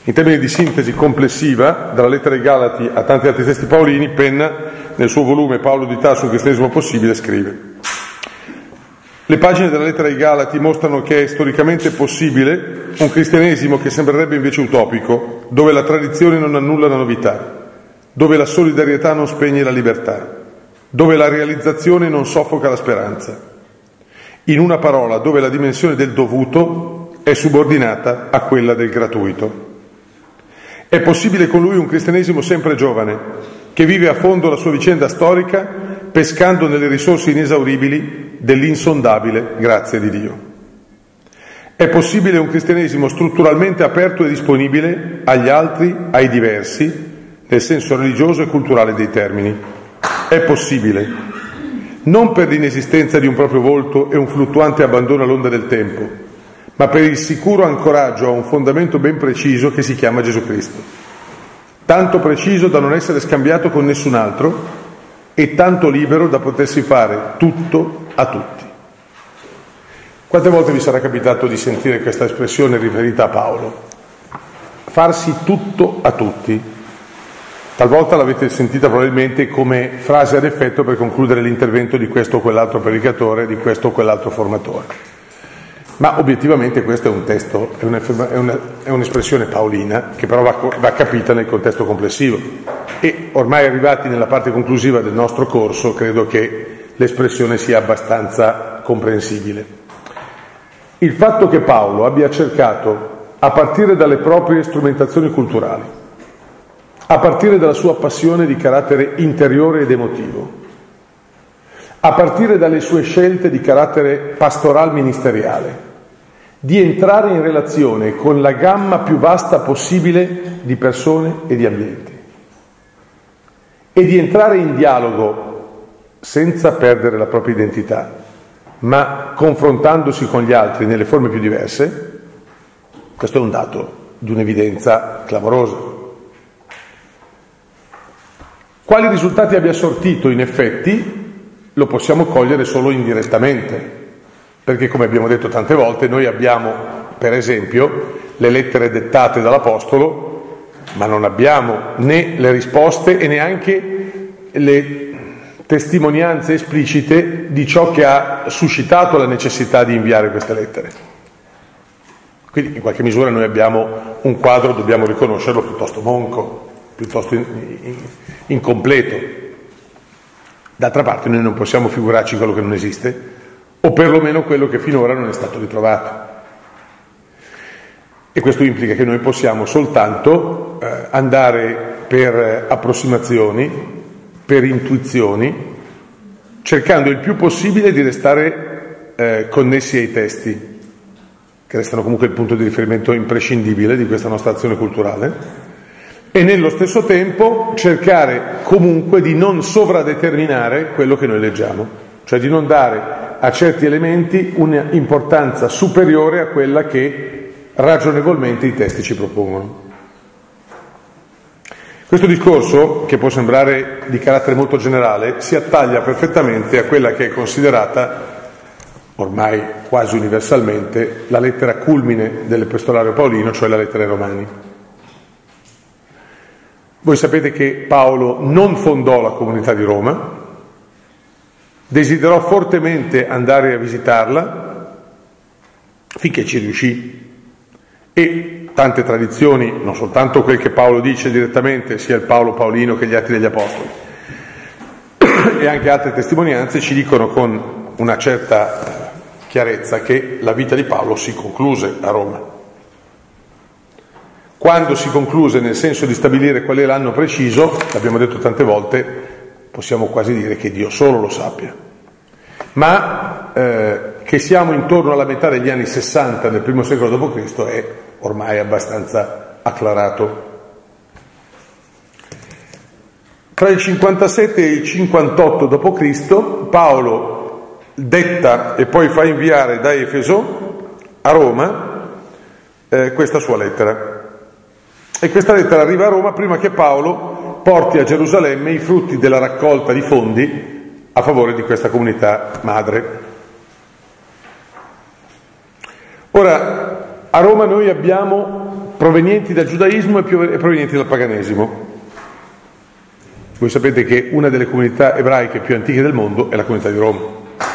In termini di sintesi complessiva, dalla lettera ai Galati a tanti altri testi paolini, Penna, nel suo volume Paolo di Tarso, un cristianesimo possibile, scrive: le pagine della lettera ai Galati mostrano che è storicamente possibile un cristianesimo che sembrerebbe invece utopico, dove la tradizione non annulla la novità, dove la solidarietà non spegne la libertà, dove la realizzazione non soffoca la speranza. In una parola, dove la dimensione del dovuto è subordinata a quella del gratuito. È possibile con lui un cristianesimo sempre giovane, che vive a fondo la sua vicenda storica, pescando nelle risorse inesauribili dell'insondabile grazia di Dio. È possibile un cristianesimo strutturalmente aperto e disponibile agli altri, ai diversi, nel senso religioso e culturale dei termini. È possibile, non per l'inesistenza di un proprio volto e un fluttuante abbandono all'onda del tempo, ma per il sicuro ancoraggio a un fondamento ben preciso che si chiama Gesù Cristo. Tanto preciso da non essere scambiato con nessun altro e tanto libero da potersi fare tutto a tutti. Quante volte vi sarà capitato di sentire questa espressione riferita a Paolo? Farsi tutto a tutti. Talvolta l'avete sentita probabilmente come frase ad effetto per concludere l'intervento di questo o quell'altro predicatore, di questo o quell'altro formatore. Ma obiettivamente questo è un testo, è un'espressione paolina che però va capita nel contesto complessivo. E ormai arrivati nella parte conclusiva del nostro corso, credo che l'espressione sia abbastanza comprensibile. Il fatto che Paolo abbia cercato, a partire dalle proprie strumentazioni culturali, a partire dalla sua passione di carattere interiore ed emotivo, a partire dalle sue scelte di carattere pastoral ministeriale, di entrare in relazione con la gamma più vasta possibile di persone e di ambienti e di entrare in dialogo senza perdere la propria identità, ma confrontandosi con gli altri nelle forme più diverse, questo è un dato di un'evidenza clamorosa. Quali risultati abbia sortito in effetti lo possiamo cogliere solo indirettamente, perché come abbiamo detto tante volte noi abbiamo per esempio le lettere dettate dall'Apostolo, ma non abbiamo né le risposte e neanche le testimonianze esplicite di ciò che ha suscitato la necessità di inviare queste lettere. Quindi in qualche misura noi abbiamo un quadro, dobbiamo riconoscerlo, piuttosto monco, piuttosto incompleto. D'altra parte noi non possiamo figurarci quello che non esiste, o perlomeno quello che finora non è stato ritrovato. E questo implica che noi possiamo soltanto andare per approssimazioni, per intuizioni, cercando il più possibile di restare connessi ai testi, che restano comunque il punto di riferimento imprescindibile di questa nostra azione culturale, e nello stesso tempo cercare comunque di non sovradeterminare quello che noi leggiamo, cioè di non dare a certi elementi un'importanza superiore a quella che ragionevolmente i testi ci propongono. Questo discorso, che può sembrare di carattere molto generale, si attaglia perfettamente a quella che è considerata, ormai quasi universalmente, la lettera culmine dell'epistolario paolino, cioè la lettera ai Romani. Voi sapete che Paolo non fondò la comunità di Roma, desiderò fortemente andare a visitarla finché ci riuscì, e tante tradizioni, non soltanto quel che Paolo dice direttamente, sia il Paolo paolino che gli Atti degli Apostoli, e anche altre testimonianze ci dicono con una certa chiarezza che la vita di Paolo si concluse a Roma. Quando si concluse nel senso di stabilire qual è l'anno preciso, l'abbiamo detto tante volte, possiamo quasi dire che Dio solo lo sappia, ma che siamo intorno alla metà degli anni 60 del primo secolo d.C. è ormai abbastanza acclarato. Tra il 57 e il 58 d.C. Paolo detta e poi fa inviare da Efeso a Roma questa sua lettera. E questa lettera arriva a Roma prima che Paolo porti a Gerusalemme i frutti della raccolta di fondi a favore di questa comunità madre. Ora, a Roma noi abbiamo provenienti dal giudaismo e provenienti dal paganesimo. Voi sapete che una delle comunità ebraiche più antiche del mondo è la comunità di Roma.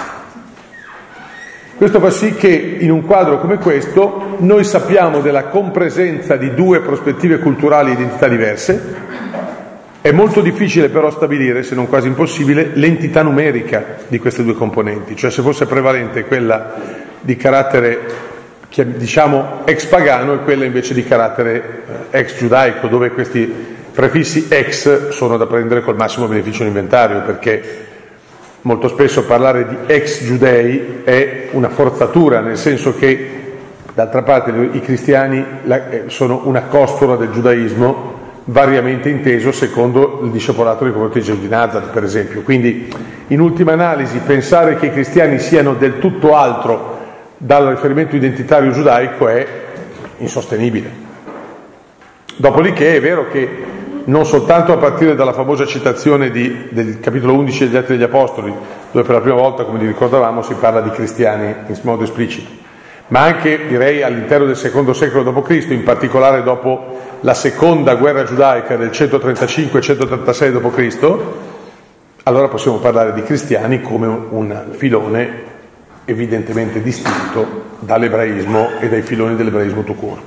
Questo fa sì che in un quadro come questo noi sappiamo della compresenza di due prospettive culturali e identità diverse. È molto difficile però stabilire, se non quasi impossibile, l'entità numerica di queste due componenti, cioè se fosse prevalente quella di carattere, diciamo, ex pagano e quella invece di carattere ex giudaico, dove questi prefissi ex sono da prendere col massimo beneficio inventario, perché molto spesso parlare di ex giudei è una forzatura, nel senso che d'altra parte i cristiani sono una costola del giudaismo, variamente inteso secondo il discepolato dei confronti di Gesù di Nazareth, per esempio. Quindi in ultima analisi pensare che i cristiani siano del tutto altro dal riferimento identitario giudaico è insostenibile. Dopodiché è vero che non soltanto a partire dalla famosa citazione del capitolo 11 degli Atti degli Apostoli, dove per la prima volta, come vi ricordavamo, si parla di cristiani in modo esplicito, ma anche, direi, all'interno del secondo secolo d.C., in particolare dopo la seconda guerra giudaica del 135-136 d.C., allora possiamo parlare di cristiani come un filone evidentemente distinto dall'ebraismo e dai filoni dell'ebraismo tout court.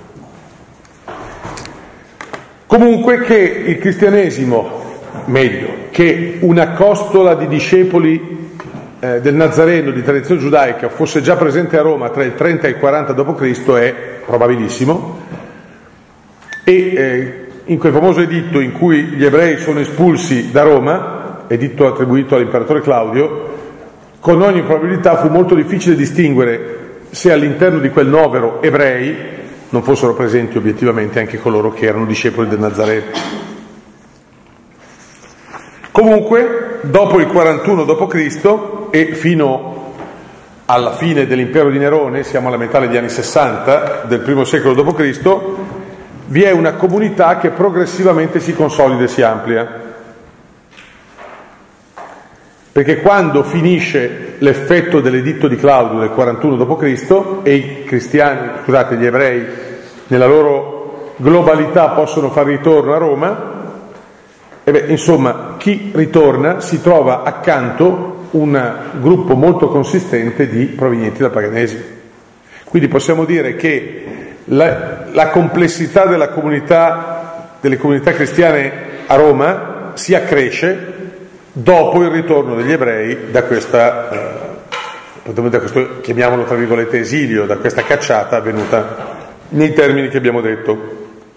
Comunque che il cristianesimo, meglio, che una costola di discepoli del Nazareno di tradizione giudaica fosse già presente a Roma tra il 30 e il 40 d.C. è probabilissimo, e in quel famoso editto in cui gli ebrei sono espulsi da Roma, editto attribuito all'imperatore Claudio, con ogni probabilità fu molto difficile distinguere se all'interno di quel novero ebrei non fossero presenti obiettivamente anche coloro che erano discepoli del Nazareno. Comunque, dopo il 41 d.C. e fino alla fine dell'impero di Nerone, siamo alla metà degli anni 60 del primo secolo d.C., vi è una comunità che progressivamente si consolida e si amplia. Perché quando finisce l'effetto dell'editto di Claudio del 41 d.C. e i cristiani, scusate, gli ebrei nella loro globalità possono fare ritorno a Roma, insomma, chi ritorna si trova accanto un gruppo molto consistente di provenienti dal paganesimo. Quindi possiamo dire che la complessità delle comunità cristiane a Roma si accresce dopo il ritorno degli ebrei da questo, chiamiamolo tra virgolette, esilio, da questa cacciata avvenuta nei termini che abbiamo detto.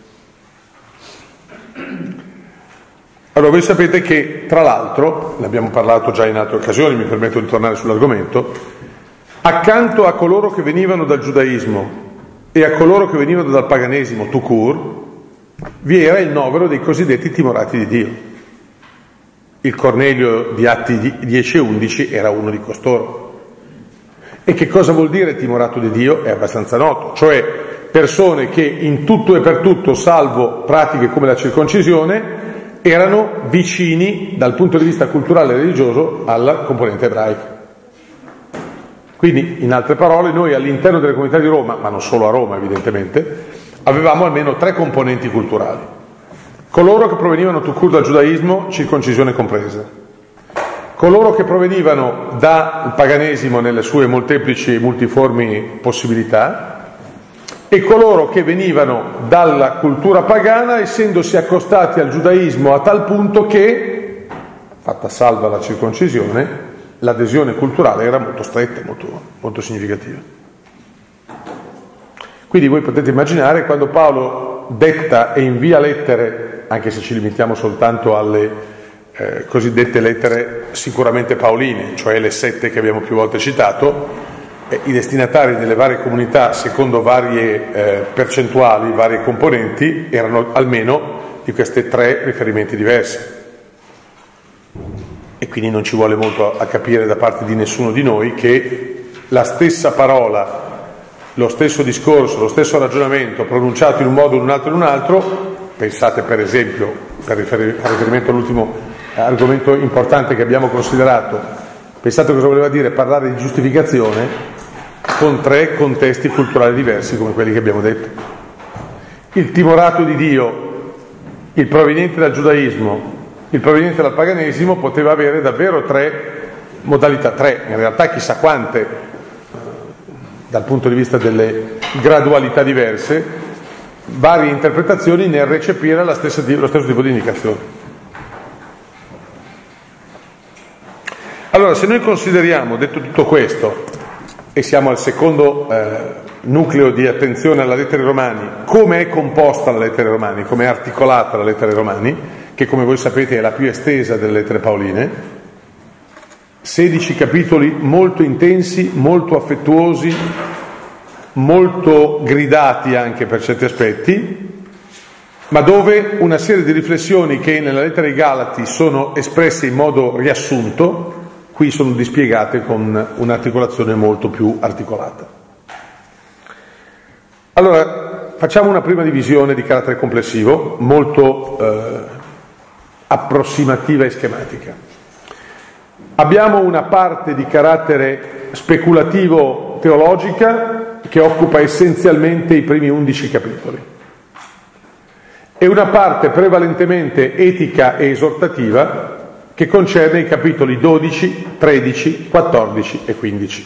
Allora, voi sapete che, tra l'altro, ne abbiamo parlato già in altre occasioni, mi permetto di tornare sull'argomento, accanto a coloro che venivano dal giudaismo e a coloro che venivano dal paganesimo tout court, vi era il novero dei cosiddetti timorati di Dio. Il Cornelio di Atti 10 e 11 era uno di costoro. E che cosa vuol dire timorato di Dio? È abbastanza noto, cioè persone che in tutto e per tutto, salvo pratiche come la circoncisione, erano vicini dal punto di vista culturale e religioso alla componente ebraica. Quindi, in altre parole, noi all'interno delle comunità di Roma, ma non solo a Roma evidentemente, avevamo almeno tre componenti culturali. Coloro che provenivano tout court dal giudaismo, circoncisione compresa. Coloro che provenivano dal paganesimo nelle sue molteplici e multiformi possibilità, e coloro che venivano dalla cultura pagana, essendosi accostati al giudaismo a tal punto che, fatta salva la circoncisione, l'adesione culturale era molto stretta, molto significativa. Quindi voi potete immaginare quando Paolo detta e invia lettere, anche se ci limitiamo soltanto alle cosiddette lettere sicuramente paoline, cioè le 7 che abbiamo più volte citato, i destinatari delle varie comunità, secondo varie percentuali, varie componenti, erano almeno di queste 3 riferimenti diversi. E quindi non ci vuole molto a capire da parte di nessuno di noi che la stessa parola, lo stesso discorso, lo stesso ragionamento pronunciato in un modo, in un altro, in un altro, pensate per esempio, per riferimento all'ultimo argomento importante che abbiamo considerato, pensate cosa voleva dire parlare di giustificazione con 3 contesti culturali diversi come quelli che abbiamo detto. il timorato di Dio, il proveniente dal giudaismo, il proveniente dal paganesimo, poteva avere davvero tre modalità, in realtà chissà quante, dal punto di vista delle gradualità diverse, varie interpretazioni nel recepire lo stesso tipo di indicazione. Allora, se noi consideriamo, detto tutto questo, e siamo al secondo nucleo di attenzione alla lettera ai Romani, come è composta la lettera ai Romani, come è articolata la lettera ai Romani, che come voi sapete è la più estesa delle lettere paoline, 16 capitoli molto intensi, molto affettuosi, molto gridati anche per certi aspetti, ma dove una serie di riflessioni che nella lettera ai Galati sono espresse in modo riassunto, qui sono dispiegate con un'articolazione molto più articolata. Allora, facciamo una prima divisione di carattere complessivo, molto approssimativa e schematica. Abbiamo una parte di carattere speculativo teologica che occupa essenzialmente i primi 11 capitoli e una parte prevalentemente etica e esortativa che concerne i capitoli 12, 13, 14 e 15.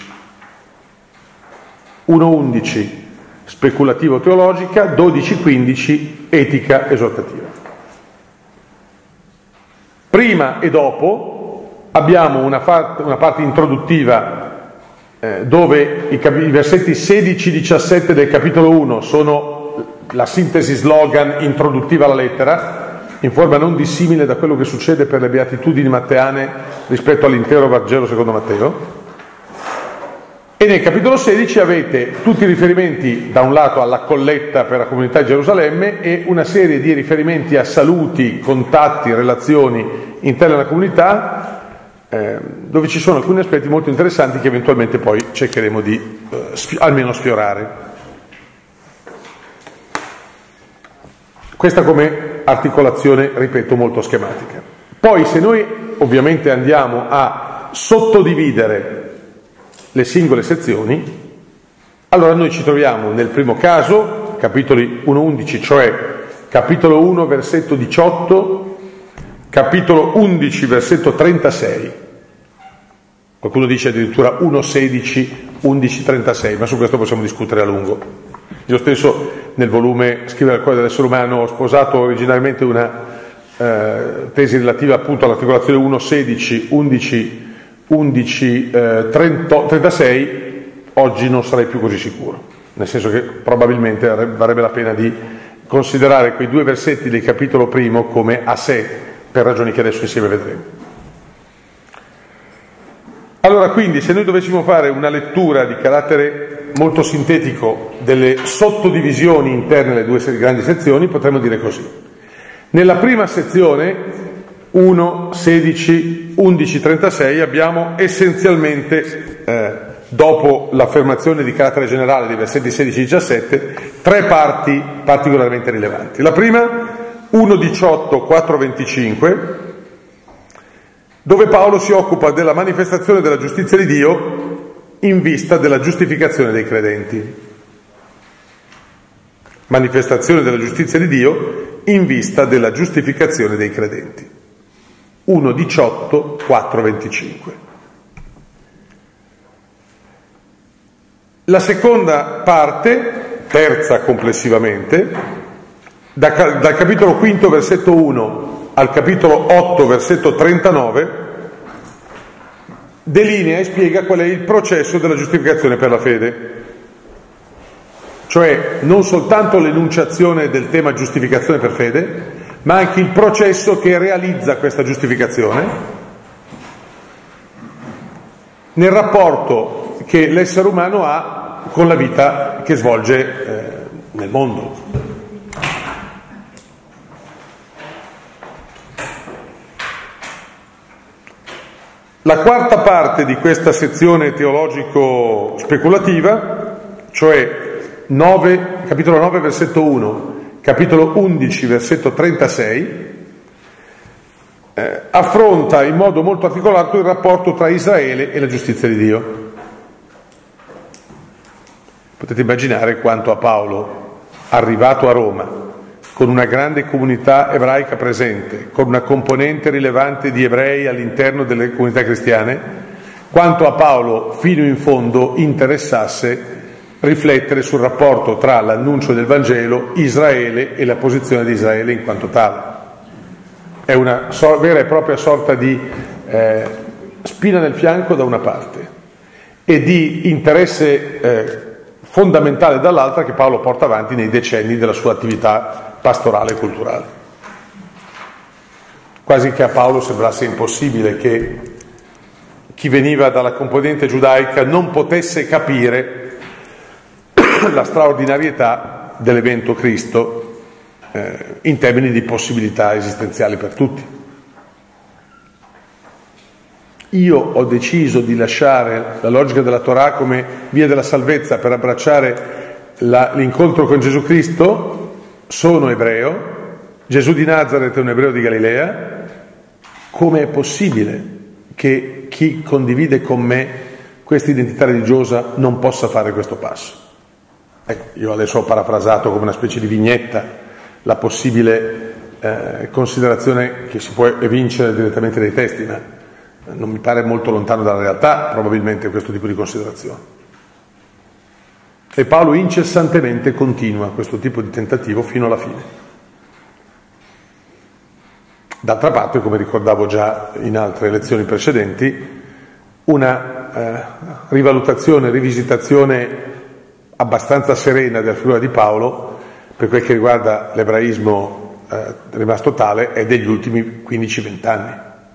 1-11 speculativo teologica, 12-15 etica esortativa. Prima e dopo abbiamo una parte introduttiva dove i versetti 16-17 del capitolo 1 sono la sintesi slogan introduttiva alla lettera, in forma non dissimile da quello che succede per le beatitudini matteane rispetto all'intero Vangelo secondo Matteo. E nel capitolo 16 avete tutti i riferimenti da un lato alla colletta per la comunità di Gerusalemme e una serie di riferimenti a saluti, contatti, relazioni interne alla comunità, dove ci sono alcuni aspetti molto interessanti che eventualmente poi cercheremo di almeno sfiorare. Questa come articolazione, ripeto, molto schematica. Poi se noi ovviamente andiamo a sottodividere le singole sezioni, allora noi ci troviamo nel primo caso, capitoli 1-11, cioè capitolo 1 versetto 18, capitolo 11 versetto 36, qualcuno dice addirittura 1-16, 11-36, ma su questo possiamo discutere a lungo. Io stesso nel volume Scrivere al cuore dell'essere umano ho sposato originariamente una tesi relativa appunto all'articolazione 1-16, 11-36, oggi non sarei più così sicuro, nel senso che probabilmente varrebbe la pena di considerare quei due versetti del capitolo primo come a sé, per ragioni che adesso insieme vedremo. Allora, quindi, se noi dovessimo fare una lettura di carattere molto sintetico delle sottodivisioni interne alle due grandi sezioni, potremmo dire così. Nella prima sezione 1, 16, 11, 36 abbiamo essenzialmente, dopo l'affermazione di carattere generale dei versetti 16 e 17, tre parti particolarmente rilevanti. La prima, 1, 18, 4, 25, dove Paolo si occupa della manifestazione della giustizia di Dio in vista della giustificazione dei credenti. Manifestazione della giustizia di Dio in vista della giustificazione dei credenti. 1, 18, 4, 25. La seconda parte, terza complessivamente, dal capitolo 5 versetto 1 al capitolo 8 versetto 39, delinea e spiega qual è il processo della giustificazione per la fede. Cioè non soltanto l'enunciazione del tema giustificazione per fede, ma anche il processo che realizza questa giustificazione nel rapporto che l'essere umano ha con la vita che svolge nel mondo. La quarta parte di questa sezione teologico-speculativa, cioè capitolo 9 versetto 1, capitolo 11 versetto 36, affronta in modo molto articolato il rapporto tra Israele e la giustizia di Dio. Potete immaginare quanto a Paolo arrivato a Roma, con una grande comunità ebraica presente, con una componente rilevante di ebrei all'interno delle comunità cristiane, quanto a Paolo fino in fondo interessasse riflettere sul rapporto tra l'annuncio del Vangelo, Israele e la posizione di Israele in quanto tale. È una vera e propria sorta di spina nel fianco da una parte e di interesse fondamentale dall'altra che Paolo porta avanti nei decenni della sua attività pastorale e culturale. Quasi che a Paolo sembrasse impossibile che chi veniva dalla componente giudaica non potesse capire la straordinarietà dell'evento Cristo in termini di possibilità esistenziali per tutti. Io ho deciso di lasciare la logica della Torah come via della salvezza per abbracciare l'incontro con Gesù Cristo, sono ebreo, Gesù di Nazaret è un ebreo di Galilea. Come è possibile che chi condivide con me questa identità religiosa non possa fare questo passo? Ecco, io adesso ho parafrasato come una specie di vignetta la possibile considerazione che si può evincere direttamente dai testi, ma non mi pare molto lontano dalla realtà probabilmente questo tipo di considerazione. E Paolo incessantemente continua questo tipo di tentativo fino alla fine. D'altra parte, come ricordavo già in altre lezioni precedenti, una rivalutazione, rivisitazione abbastanza serena della figura di Paolo per quel che riguarda l'ebraismo rimasto tale è degli ultimi 15-20 anni.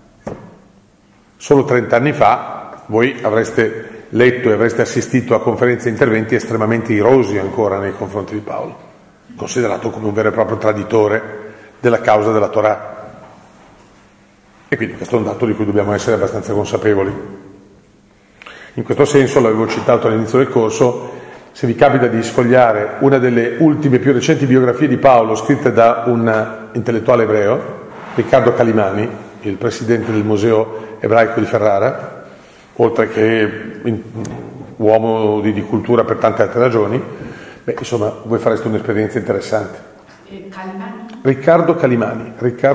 Solo 30 anni fa voi avreste letto e avreste assistito a conferenze e interventi estremamente irosi ancora nei confronti di Paolo, considerato come un vero e proprio traditore della causa della Torah. E quindi questo è un dato di cui dobbiamo essere abbastanza consapevoli. In questo senso, l'avevo citato all'inizio del corso, se vi capita di sfogliare una delle ultime più recenti biografie di Paolo scritte da un intellettuale ebreo, Riccardo Calimani, il presidente del Museo Ebraico di Ferrara, oltre che uomo di cultura per tante altre ragioni, insomma, voi fareste un'esperienza interessante. Calimani? Riccardo Calimani.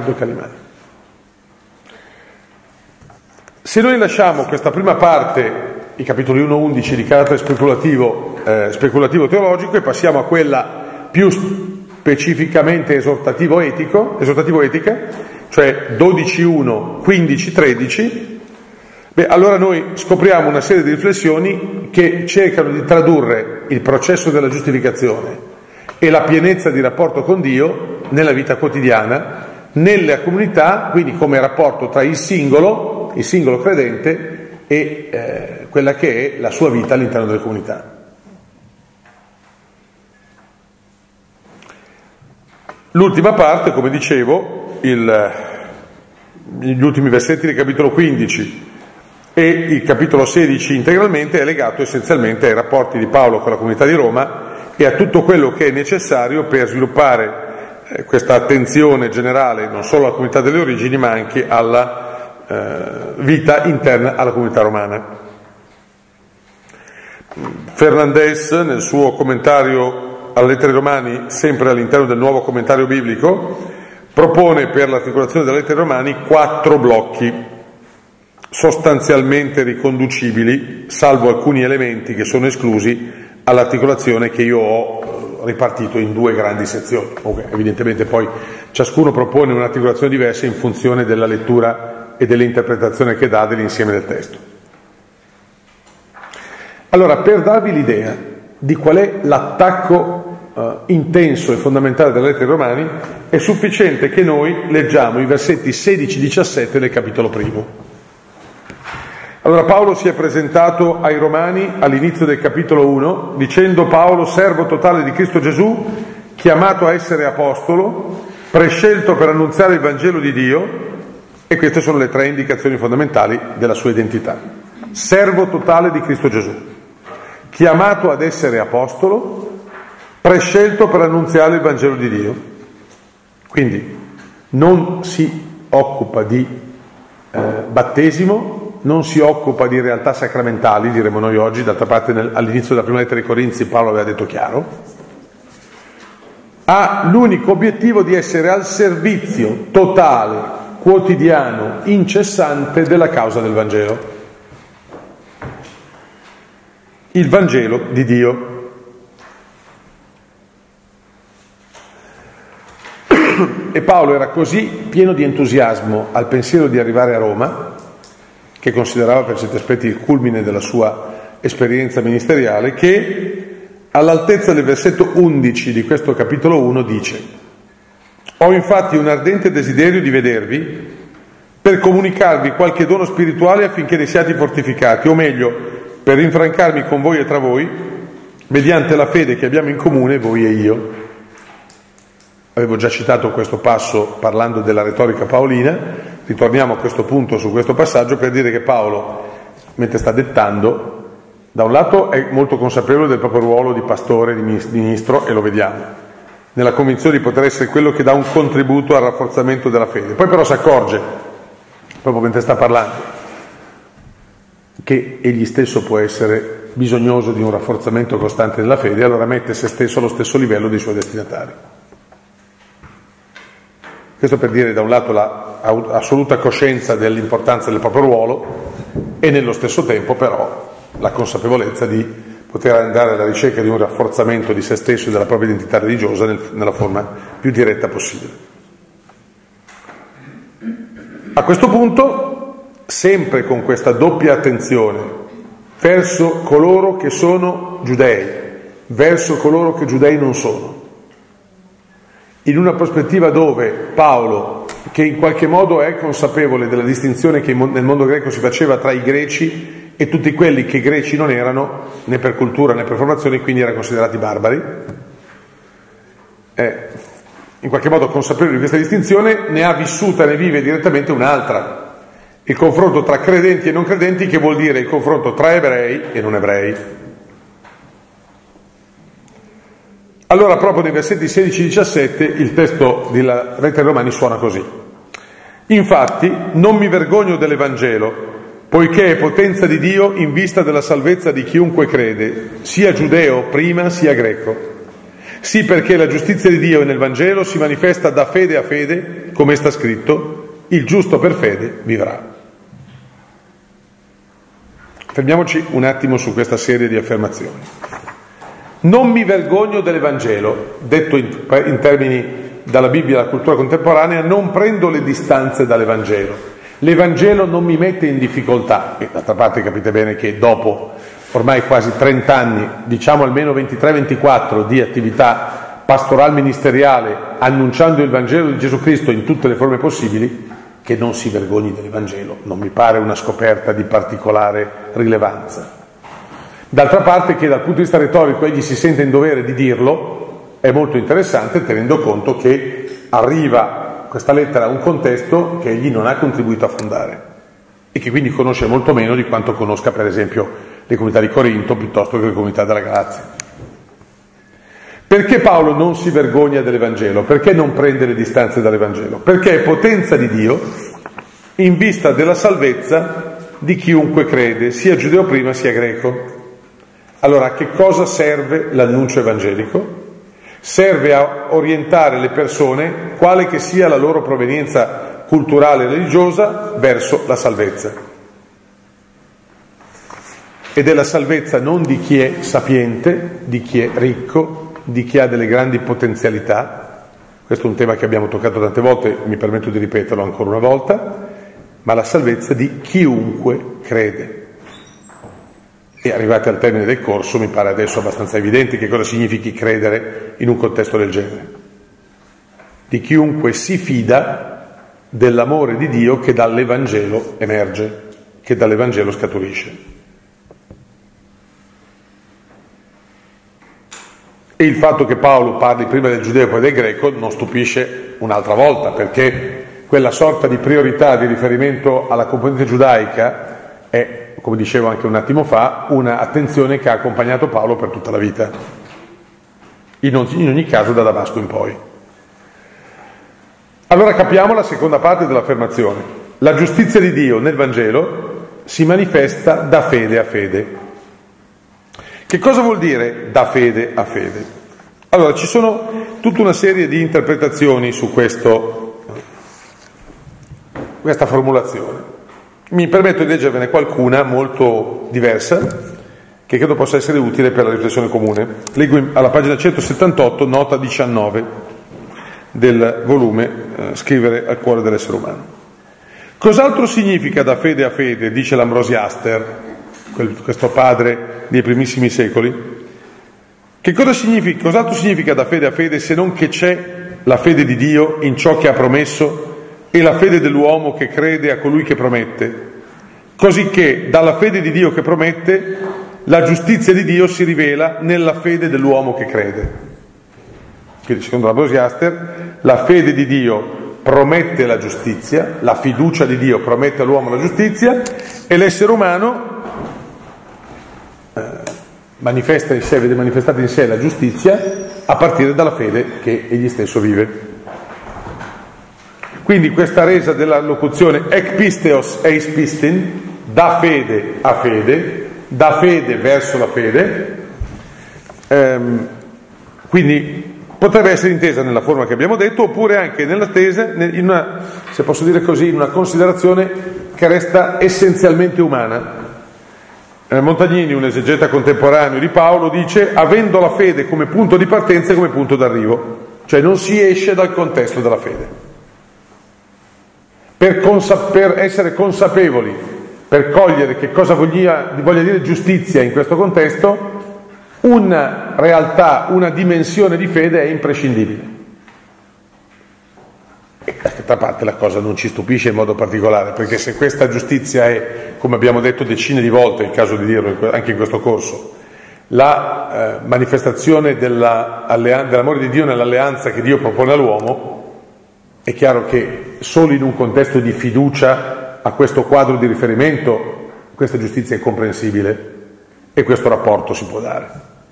Se noi lasciamo questa prima parte, i capitoli 1-11 di carattere speculativo teologico, e passiamo a quella più specificamente esortativo-etica, cioè 12.1, 15.13, allora noi scopriamo una serie di riflessioni che cercano di tradurre il processo della giustificazione e la pienezza di rapporto con Dio nella vita quotidiana, nella comunità, quindi come rapporto tra il singolo credente e quella che è la sua vita all'interno delle comunità. L'ultima parte, come dicevo, gli ultimi versetti del capitolo 15 e il capitolo 16 integralmente, è legato essenzialmente ai rapporti di Paolo con la comunità di Roma e a tutto quello che è necessario per sviluppare questa attenzione generale non solo alla comunità delle origini ma anche alla vita interna alla comunità romana. Fernandez, nel suo commentario alle lettere ai Romani, sempre all'interno del nuovo commentario biblico, propone per l'articolazione delle lettere ai Romani 4 blocchi sostanzialmente riconducibili, salvo alcuni elementi che sono esclusi, all'articolazione che io ho ripartito in 2 grandi sezioni. Evidentemente poi ciascuno propone un'articolazione diversa in funzione della lettura e dell'interpretazione che dà dell'insieme del testo. Allora, per darvi l'idea di qual è l'attacco intenso e fondamentale delle lettere ai Romani, è sufficiente che noi leggiamo i versetti 16-17 del capitolo primo. Allora, Paolo si è presentato ai Romani all'inizio del capitolo 1 dicendo: Paolo, servo totale di Cristo Gesù, chiamato a essere apostolo, prescelto per annunziare il Vangelo di Dio. E queste sono le 3 indicazioni fondamentali della sua identità. Servo totale di Cristo Gesù, chiamato ad essere apostolo, prescelto per annunziare il Vangelo di Dio. Quindi non si occupa di battesimo, non si occupa di realtà sacramentali, diremmo noi oggi. D'altra parte all'inizio della prima lettera ai Corinzi Paolo aveva detto chiaro. ha l'unico obiettivo di essere al servizio totale, quotidiano, incessante della causa del Vangelo. Il Vangelo di Dio. E Paolo era così pieno di entusiasmo al pensiero di arrivare a Roma, che considerava per certi aspetti il culmine della sua esperienza ministeriale, che all'altezza del versetto 11 di questo capitolo 1 dice: «Ho infatti un ardente desiderio di vedervi per comunicarvi qualche dono spirituale affinché ne siate fortificati, o meglio, per rinfrancarmi con voi e tra voi, mediante la fede che abbiamo in comune voi e io». Avevo già citato questo passo parlando della retorica paolina, ritorniamo a questo punto su questo passaggio per dire che Paolo, mentre sta dettando, da un lato è molto consapevole del proprio ruolo di pastore, di ministro, e lo vediamo, nella convinzione di poter essere quello che dà un contributo al rafforzamento della fede. Poi però si accorge, proprio mentre sta parlando, che egli stesso può essere bisognoso di un rafforzamento costante della fede, e allora mette se stesso allo stesso livello dei suoi destinatari. Questo per dire da un lato l'assoluta coscienza dell'importanza del proprio ruolo e nello stesso tempo però la consapevolezza di poter andare alla ricerca di un rafforzamento di se stesso e della propria identità religiosa nella forma più diretta possibile. A questo punto, sempre con questa doppia attenzione verso coloro che sono giudei, verso coloro che giudei non sono, in una prospettiva dove Paolo, che in qualche modo è consapevole della distinzione che nel mondo greco si faceva tra i greci e tutti quelli che greci non erano, né per cultura né per formazione, quindi erano considerati barbari, in qualche modo consapevole di questa distinzione, ne ha vissuta, ne vive direttamente un'altra, il confronto tra credenti e non credenti, che vuol dire il confronto tra ebrei e non ebrei. Allora proprio nei versetti 16-17 il testo della lettera ai Romani suona così: «Infatti non mi vergogno dell'Evangelo, poiché è potenza di Dio in vista della salvezza di chiunque crede, sia giudeo prima sia greco. Sì, perché la giustizia di Dio nel Vangelo si manifesta da fede a fede, come sta scritto, il giusto per fede vivrà». Fermiamoci un attimo su questa serie di affermazioni. Non mi vergogno dell'Evangelo, detto in termini dalla Bibbia alla cultura contemporanea, non prendo le distanze dall'Evangelo. L'Evangelo non mi mette in difficoltà, e d'altra parte capite bene che dopo ormai quasi 30 anni, diciamo almeno 23-24 di attività pastoral ministeriale, annunciando il Vangelo di Gesù Cristo in tutte le forme possibili, che non si vergogni dell'Evangelo, non mi pare una scoperta di particolare rilevanza. D'altra parte che dal punto di vista retorico egli si sente in dovere di dirlo, è molto interessante tenendo conto che arriva questa lettera a un contesto che egli non ha contribuito a fondare e che quindi conosce molto meno di quanto conosca per esempio le comunità di Corinto piuttosto che le comunità della Galazia. Perché Paolo non si vergogna dell'Evangelo? Perché non prende le distanze dall'Evangelo? Perché è potenza di Dio in vista della salvezza di chiunque crede, sia giudeo prima sia greco. Allora, a che cosa serve l'annuncio evangelico? Serve a orientare le persone, quale che sia la loro provenienza culturale e religiosa, verso la salvezza. Ed è la salvezza non di chi è sapiente, di chi è ricco, di chi ha delle grandi potenzialità. Questo è un tema che abbiamo toccato tante volte, mi permetto di ripeterlo ancora una volta, ma la salvezza di chiunque crede. E arrivati al termine del corso mi pare adesso abbastanza evidente che cosa significhi credere in un contesto del genere. Di chiunque si fida dell'amore di Dio che dall'Evangelo emerge, che dall'Evangelo scaturisce. E il fatto che Paolo parli prima del giudeo e poi del greco non stupisce un'altra volta, perché quella sorta di priorità di riferimento alla componente giudaica è, come dicevo anche un attimo fa, una attenzione che ha accompagnato Paolo per tutta la vita, in ogni caso da Damasco in poi. Allora capiamo la seconda parte dell'affermazione. La giustizia di Dio nel Vangelo si manifesta da fede a fede. Che cosa vuol dire da fede a fede? Allora, ci sono tutta una serie di interpretazioni su questa formulazione. Mi permetto di leggervene qualcuna molto diversa, che credo possa essere utile per la riflessione comune. Leggo alla pagina 178, nota 19 del volume Scrivere al cuore dell'essere umano. Cos'altro significa da fede a fede, dice l'Ambrosiaster, questo padre dei primissimi secoli? Cos'altro significa da fede a fede se non che c'è la fede di Dio in ciò che ha promesso e la fede dell'uomo che crede a colui che promette? Così che dalla fede di Dio che promette la giustizia di Dio si rivela nella fede dell'uomo che crede. Quindi, secondo l'Ambrosiaster, la fede di Dio promette la giustizia, la fiducia di Dio promette all'uomo la giustizia, e l'essere umano manifesta in sé, vede manifestata in sé la giustizia a partire dalla fede che egli stesso vive. Quindi questa resa della locuzione ek pisteos eis pistin, da fede a fede, da fede verso la fede, quindi potrebbe essere intesa nella forma che abbiamo detto, oppure anche nella tesa, in una, se posso dire così, in una considerazione che resta essenzialmente umana. Montagnini, un esegeta contemporaneo di Paolo, dice: avendo la fede come punto di partenza e come punto d'arrivo, cioè non si esce dal contesto della fede. Per essere consapevoli, per cogliere che cosa voglia dire giustizia in questo contesto, una realtà, una dimensione di fede è imprescindibile. E d'altra parte la cosa non ci stupisce in modo particolare, perché se questa giustizia è, come abbiamo detto decine di volte, è il caso di dirlo anche in questo corso, la manifestazione dell'amore di Dio nell'alleanza che Dio propone all'uomo, è chiaro che solo in un contesto di fiducia a questo quadro di riferimento questa giustizia è comprensibile e questo rapporto si può dare.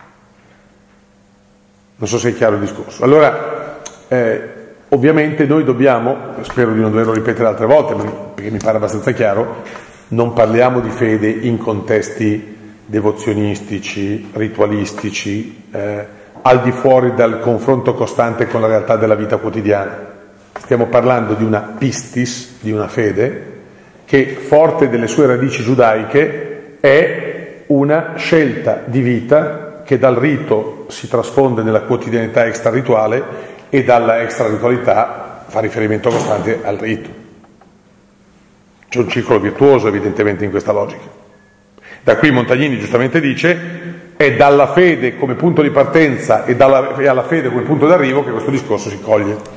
Non so se è chiaro il discorso. Allora, ovviamente noi dobbiamo, spero di non doverlo ripetere altre volte, perché mi pare abbastanza chiaro, non parliamo di fede in contesti devozionistici, ritualistici, al di fuori dal confronto costante con la realtà della vita quotidiana. Stiamo parlando di una pistis, di una fede, che forte delle sue radici giudaiche è una scelta di vita che dal rito si trasfonde nella quotidianità extrarituale e dalla extraritualità fa riferimento costante al rito. C'è un circolo virtuoso evidentemente in questa logica. Da qui Montagnini giustamente dice: è dalla fede come punto di partenza e alla fede come punto d'arrivo che questo discorso si coglie.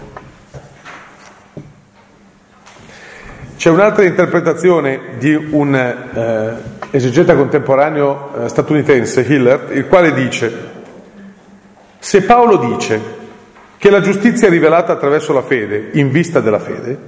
C'è un'altra interpretazione di un esegeta contemporaneo statunitense, Hillert, il quale dice: se Paolo dice che la giustizia è rivelata attraverso la fede in vista della fede,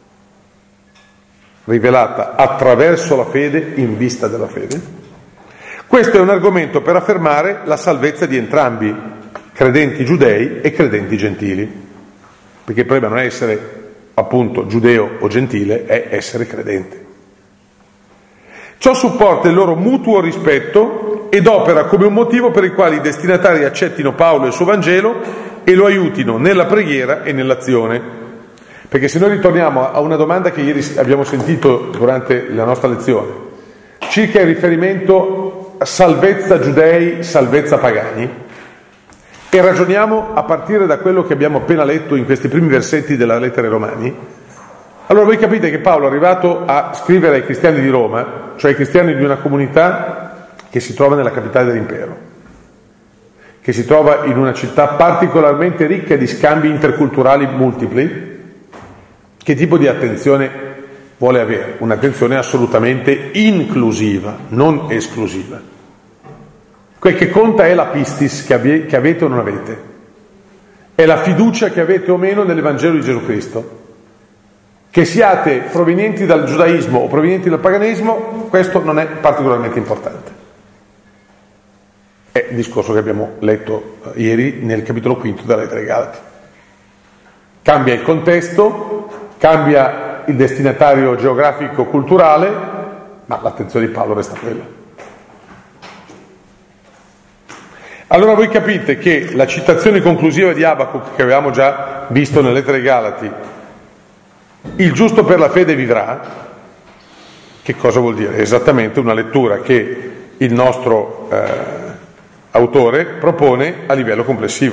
rivelata attraverso la fede in vista della fede, questo è un argomento per affermare la salvezza di entrambi, credenti giudei e credenti gentili, perché il problema non è essere appunto giudeo o gentile, è essere credente. Ciò supporta il loro mutuo rispetto ed opera come un motivo per il quale i destinatari accettino Paolo e il suo Vangelo e lo aiutino nella preghiera e nell'azione. Perché se noi ritorniamo a una domanda che ieri abbiamo sentito durante la nostra lezione, circa il riferimento a salvezza giudei, salvezza pagani, e ragioniamo a partire da quello che abbiamo appena letto in questi primi versetti della lettera ai Romani, allora voi capite che Paolo è arrivato a scrivere ai cristiani di Roma, cioè ai cristiani di una comunità che si trova nella capitale dell'impero, che si trova in una città particolarmente ricca di scambi interculturali multipli. Che tipo di attenzione vuole avere? Un'attenzione assolutamente inclusiva, non esclusiva. Quel che conta è la pistis che avete o non avete, è la fiducia che avete o meno nell'Evangelo di Gesù Cristo. Che siate provenienti dal giudaismo o provenienti dal paganesimo, questo non è particolarmente importante. È il discorso che abbiamo letto ieri nel capitolo 5 della lettera ai Galati. Cambia il contesto, cambia il destinatario geografico-culturale, ma l'attenzione di Paolo resta quella. Allora voi capite che la citazione conclusiva di Abacuc, che avevamo già visto nelle lettere ai Galati, il giusto per la fede vivrà, che cosa vuol dire? È esattamente una lettura che il nostro autore propone a livello complessivo.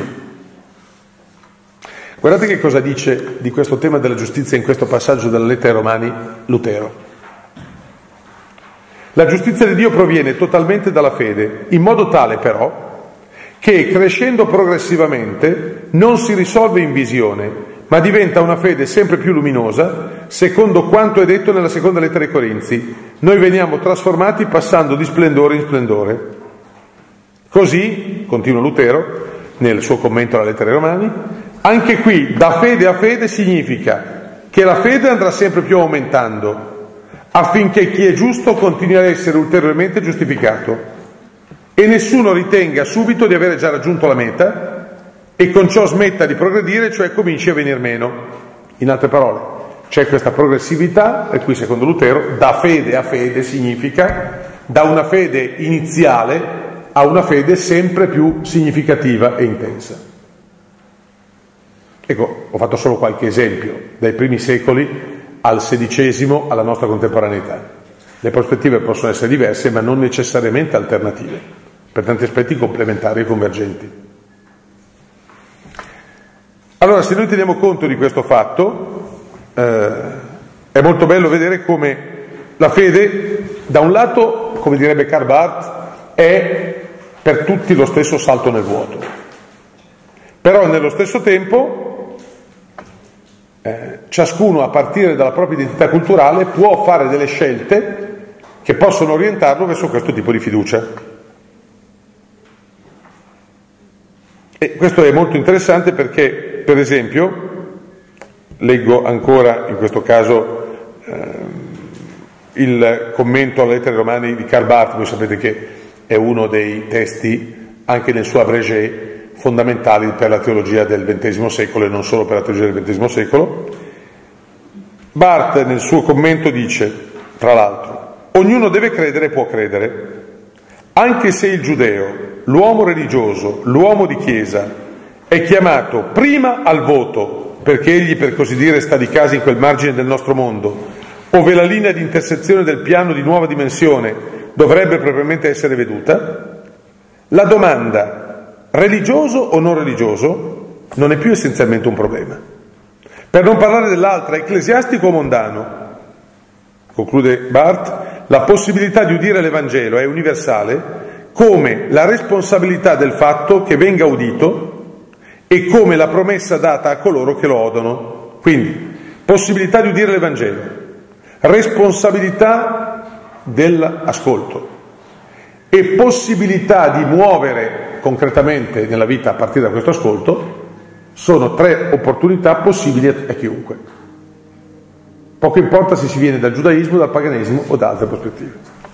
Guardate che cosa dice di questo tema della giustizia in questo passaggio della lettera ai Romani Lutero. La giustizia di Dio proviene totalmente dalla fede, in modo tale però che crescendo progressivamente non si risolve in visione, ma diventa una fede sempre più luminosa, secondo quanto è detto nella seconda lettera ai Corinzi. Noi veniamo trasformati passando di splendore in splendore. Così, continua Lutero, nel suo commento alla lettera ai Romani, anche qui da fede a fede significa che la fede andrà sempre più aumentando, affinché chi è giusto continui ad essere ulteriormente giustificato e nessuno ritenga subito di avere già raggiunto la meta e con ciò smetta di progredire, cioè cominci a venir meno. In altre parole, c'è questa progressività, e qui secondo Lutero da fede a fede significa da una fede iniziale a una fede sempre più significativa e intensa. Ecco, ho fatto solo qualche esempio dai primi secoli al XVI alla nostra contemporaneità. Le prospettive possono essere diverse, ma non necessariamente alternative, per tanti aspetti complementari e convergenti. Allora, se noi teniamo conto di questo fatto, è molto bello vedere come la fede, da un lato, come direbbe Karl Barth, è per tutti lo stesso salto nel vuoto, però nello stesso tempo ciascuno a partire dalla propria identità culturale può fare delle scelte che possono orientarlo verso questo tipo di fiducia. E questo è molto interessante perché, per esempio, leggo ancora in questo caso il commento alle lettere romane di Karl Barth. Voi sapete che è uno dei testi, anche nel suo abrégé, fondamentali per la teologia del XX secolo e non solo per la teologia del XX secolo. Barth nel suo commento dice, tra l'altro, ognuno deve credere e può credere, anche se il giudeo, l'uomo religioso, l'uomo di chiesa, è chiamato prima al voto, perché egli per così dire sta di casa in quel margine del nostro mondo, ove la linea di intersezione del piano di nuova dimensione dovrebbe propriamente essere veduta, la domanda religioso o non religioso non è più essenzialmente un problema. Per non parlare dell'altra, ecclesiastico o mondano, conclude Barth, la possibilità di udire l'Evangelo è universale come la responsabilità del fatto che venga udito e come la promessa data a coloro che lo odono. Quindi, possibilità di udire l'Evangelo, responsabilità dell'ascolto e possibilità di muovere concretamente nella vita a partire da questo ascolto sono tre opportunità possibili a chiunque. Poco importa se si viene dal giudaismo, dal paganesimo o da altre prospettive.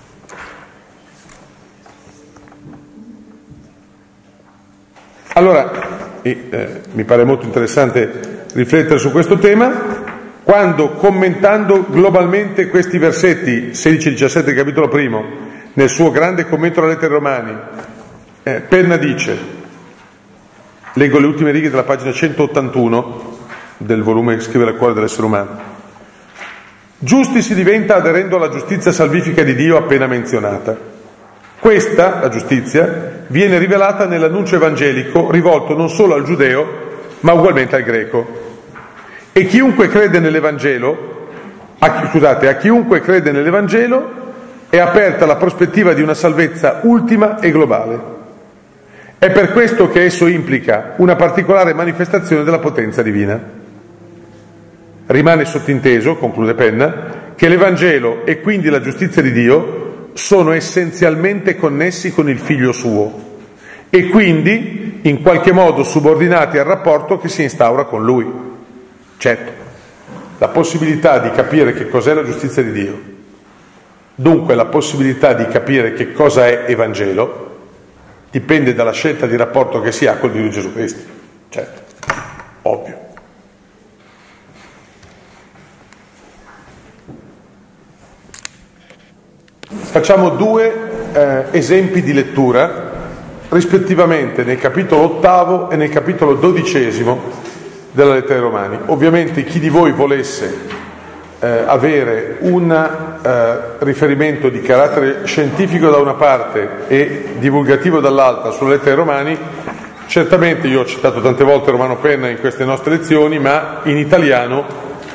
Allora, mi pare molto interessante riflettere su questo tema, quando commentando globalmente questi versetti 16 e 17 del capitolo primo, nel suo grande commento alle lettere romani, Penna dice, leggo le ultime righe della pagina 181 del volume Scrivere al cuore dell'essere umano: giusti si diventa aderendo alla giustizia salvifica di Dio appena menzionata. Questa, la giustizia, viene rivelata nell'annuncio evangelico rivolto non solo al giudeo ma ugualmente al greco. E chiunque crede nell'Evangelo, a chiunque crede nell'Evangelo è aperta la prospettiva di una salvezza ultima e globale. È per questo che esso implica una particolare manifestazione della potenza divina. Rimane sottinteso, conclude Penna, che l'Evangelo e quindi la giustizia di Dio sono essenzialmente connessi con il Figlio suo e quindi in qualche modo subordinati al rapporto che si instaura con Lui. Certo, la possibilità di capire che cos'è la giustizia di Dio, dunque la possibilità di capire che cosa è Evangelo, dipende dalla scelta di rapporto che si ha col Dio di Gesù Cristo. Certo, ovvio. Facciamo due esempi di lettura rispettivamente nel capitolo 8 e nel capitolo 12 della lettera ai Romani. Ovviamente chi di voi volesse avere un riferimento di carattere scientifico da una parte e divulgativo dall'altra sulle lettere ai Romani, certamente io ho citato tante volte Romano Penna in queste nostre lezioni, ma in italiano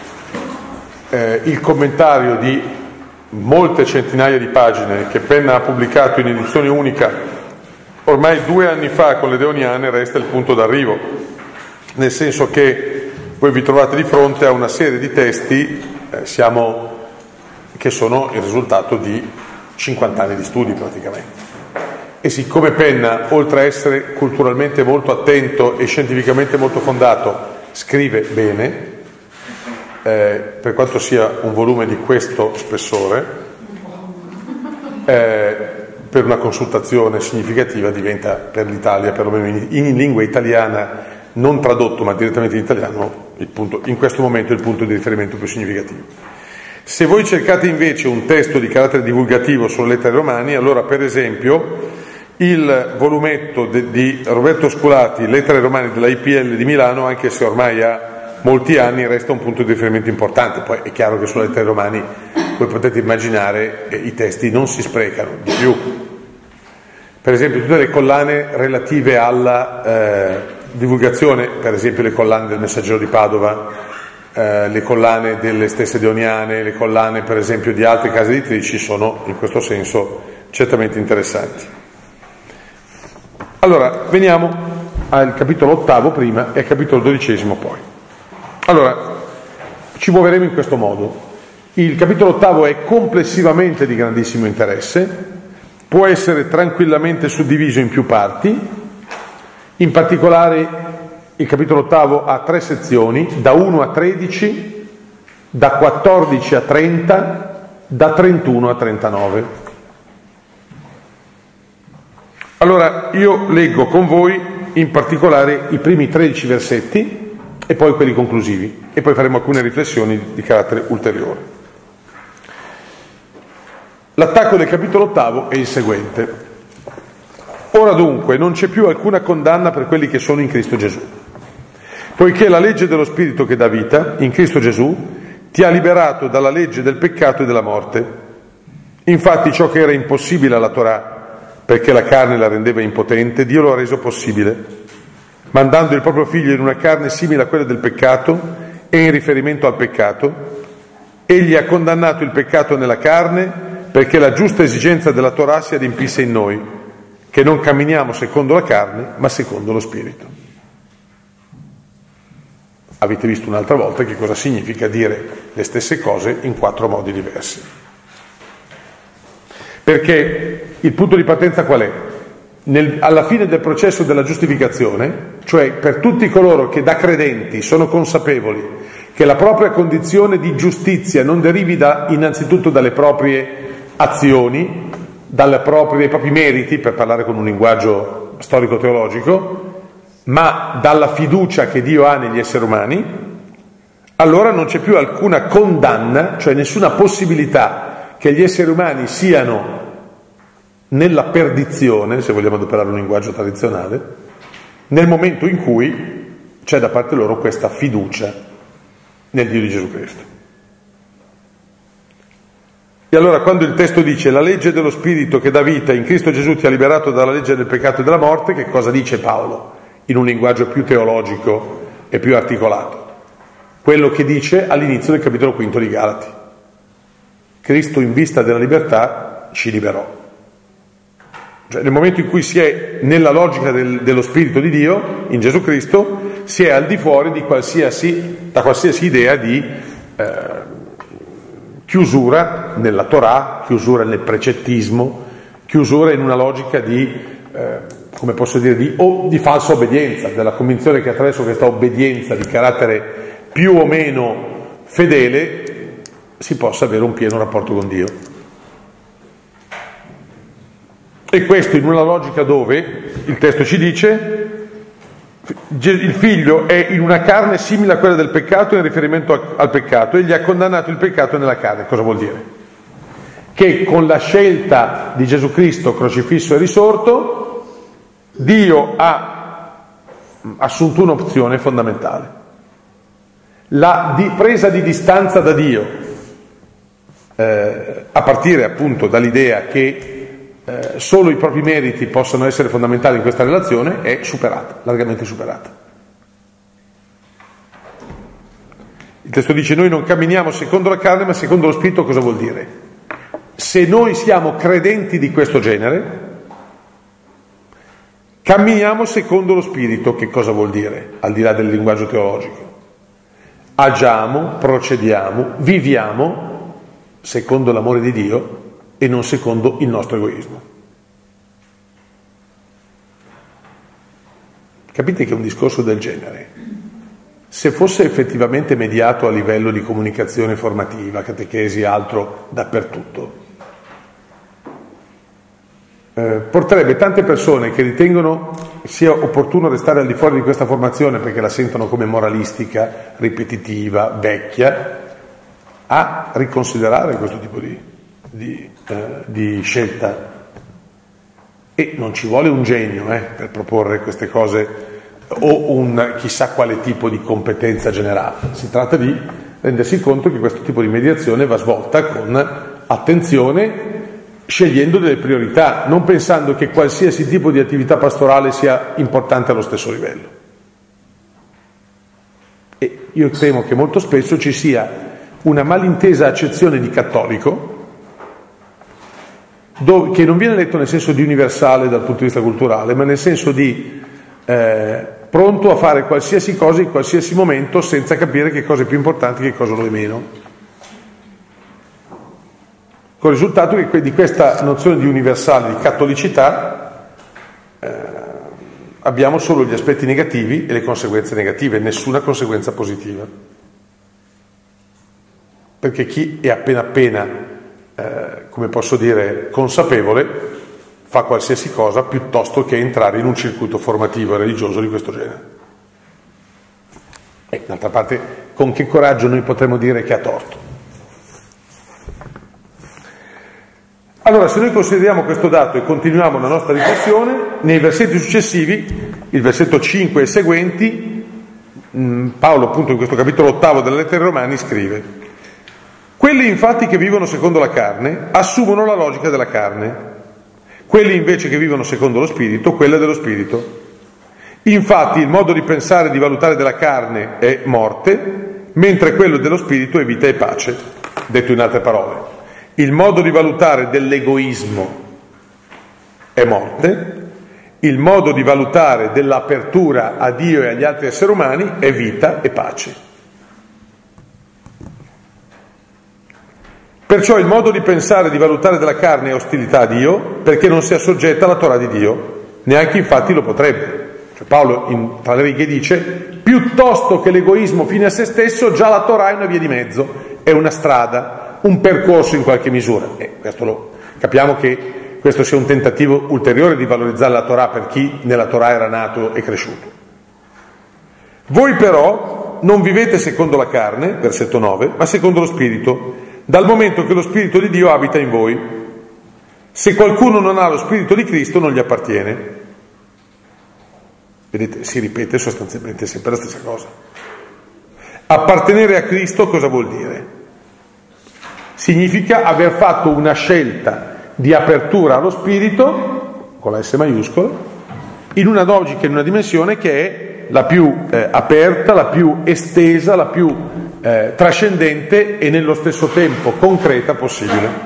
il commentario di molte centinaia di pagine che Penna ha pubblicato in edizione unica ormai 2 anni fa con le Deoniane resta il punto d'arrivo, nel senso che voi vi trovate di fronte a una serie di testi che sono il risultato di 50 anni di studi praticamente. E siccome Penna, oltre a essere culturalmente molto attento e scientificamente molto fondato, scrive bene, per quanto sia un volume di questo spessore, per una consultazione significativa diventa per l'Italia, perlomeno in lingua italiana, non tradotto ma direttamente in italiano, in questo momento il punto di riferimento più significativo. Se voi cercate invece un testo di carattere divulgativo sulle lettere ai Romani, allora per esempio il volumetto di Roberto Sculati, Lettere ai Romani della IPL di Milano, anche se ormai ha molti anni, resta un punto di riferimento importante. Poi è chiaro che sulle lettere ai Romani voi potete immaginare i testi non si sprecano di più. Per esempio tutte le collane relative alla divulgazione, per esempio le collane del Messaggero di Padova, le collane delle stesse Deoniane, le collane per esempio di altre case editrici sono in questo senso certamente interessanti. Allora veniamo al capitolo 8 prima e al capitolo 12 poi. Allora ci muoveremo in questo modo. Il capitolo 8 è complessivamente di grandissimo interesse, può essere tranquillamente suddiviso in più parti. In particolare il capitolo 8 ha 3 sezioni, da 1 a 13, da 14 a 30, da 31 a 39. Allora io leggo con voi in particolare i primi 13 versetti e poi quelli conclusivi e poi faremo alcune riflessioni di carattere ulteriore. L'attacco del capitolo 8 è il seguente. Ora dunque non c'è più alcuna condanna per quelli che sono in Cristo Gesù, poiché la legge dello Spirito che dà vita, in Cristo Gesù, ti ha liberato dalla legge del peccato e della morte. Infatti ciò che era impossibile alla Torah, perché la carne la rendeva impotente, Dio lo ha reso possibile, mandando il proprio Figlio in una carne simile a quella del peccato e in riferimento al peccato. Egli ha condannato il peccato nella carne perché la giusta esigenza della Torah si adempisse in noi, che non camminiamo secondo la carne, ma secondo lo Spirito. Avete visto un'altra volta che cosa significa dire le stesse cose in 4 modi diversi. Perché il punto di partenza qual è? Alla fine del processo della giustificazione, cioè per tutti coloro che da credenti sono consapevoli che la propria condizione di giustizia non derivi innanzitutto dalle proprie azioni, dai propri meriti, per parlare con un linguaggio storico-teologico, ma dalla fiducia che Dio ha negli esseri umani, allora non c'è più alcuna condanna, cioè nessuna possibilità che gli esseri umani siano nella perdizione, se vogliamo adoperare un linguaggio tradizionale, nel momento in cui c'è da parte loro questa fiducia nel Dio di Gesù Cristo. E allora quando il testo dice la legge dello Spirito che dà vita in Cristo Gesù ti ha liberato dalla legge del peccato e della morte, che cosa dice Paolo in un linguaggio più teologico e più articolato? Quello che dice all'inizio del capitolo 5 di Galati: Cristo in vista della libertà ci liberò. Cioè nel momento in cui si è nella logica dello Spirito di Dio in Gesù Cristo, si è al di fuori da qualsiasi idea di chiusura nella Torah, chiusura nel precettismo, chiusura in una logica di falsa obbedienza, della convinzione che attraverso questa obbedienza di carattere più o meno fedele si possa avere un pieno rapporto con Dio. E questo in una logica dove il testo ci dice il figlio è in una carne simile a quella del peccato in riferimento al peccato, egli ha condannato il peccato nella carne. Cosa vuol dire? Che con la scelta di Gesù Cristo crocifisso e risorto Dio ha assunto un'opzione fondamentale. La presa di distanza da Dio, a partire appunto dall'idea che solo i propri meriti possono essere fondamentali in questa relazione, è superata, largamente superata. Il testo dice: noi non camminiamo secondo la carne ma secondo lo Spirito. Cosa vuol dire? Se noi siamo credenti di questo genere, camminiamo secondo lo Spirito. Che cosa vuol dire, al di là del linguaggio teologico? Agiamo, procediamo, viviamo secondo l'amore di Dio e non secondo il nostro egoismo. Capite che un discorso del genere, se fosse effettivamente mediato a livello di comunicazione formativa, catechesi, altro dappertutto, porterebbe tante persone che ritengono sia opportuno restare al di fuori di questa formazione perché la sentono come moralistica, ripetitiva, vecchia, a riconsiderare questo tipo di scelta. E non ci vuole un genio per proporre queste cose o un chissà quale tipo di competenza generale. Si tratta di rendersi conto che questo tipo di mediazione va svolta con attenzione, scegliendo delle priorità, non pensando che qualsiasi tipo di attività pastorale sia importante allo stesso livello. E io temo che molto spesso ci sia una malintesa accezione di cattolico, che non viene letto nel senso di universale dal punto di vista culturale, ma nel senso di pronto a fare qualsiasi cosa in qualsiasi momento senza capire che cosa è più importante e che cosa lo è meno. Con il risultato che di questa nozione di universale, di cattolicità, abbiamo solo gli aspetti negativi e le conseguenze negative, nessuna conseguenza positiva. Perché chi è appena, come posso dire, consapevole, fa qualsiasi cosa piuttosto che entrare in un circuito formativo e religioso di questo genere. E d'altra parte, con che coraggio noi potremmo dire che ha torto? Allora, se noi consideriamo questo dato e continuiamo la nostra riflessione, nei versetti successivi, il versetto 5 e seguenti, Paolo appunto in questo capitolo 8 della lettera ai Romani scrive: quelli infatti che vivono secondo la carne assumono la logica della carne, quelli invece che vivono secondo lo Spirito, quella dello Spirito. Infatti il modo di pensare e di valutare della carne è morte, mentre quello dello Spirito è vita e pace. Detto in altre parole, il modo di valutare dell'egoismo è morte, il modo di valutare dell'apertura a Dio e agli altri esseri umani è vita e pace. Perciò il modo di pensare e di valutare della carne è ostilità a Dio, perché non si assoggetta alla Torah di Dio, neanche infatti lo potrebbe. Cioè Paolo tra le righe dice: piuttosto che l'egoismo fine a se stesso, già la Torah è una via di mezzo, è una strada, un percorso in qualche misura. E capiamo che questo sia un tentativo ulteriore di valorizzare la Torah per chi nella Torah era nato e cresciuto. Voi però non vivete secondo la carne, versetto 9, ma secondo lo Spirito, dal momento che lo Spirito di Dio abita in voi. Se qualcuno non ha lo Spirito di Cristo non gli appartiene. Vedete, si ripete sostanzialmente sempre la stessa cosa. Appartenere a Cristo cosa vuol dire? Significa aver fatto una scelta di apertura allo Spirito, con la S maiuscola, in una logica, in una dimensione che è la più aperta, la più estesa, la più trascendente e nello stesso tempo concreta possibile.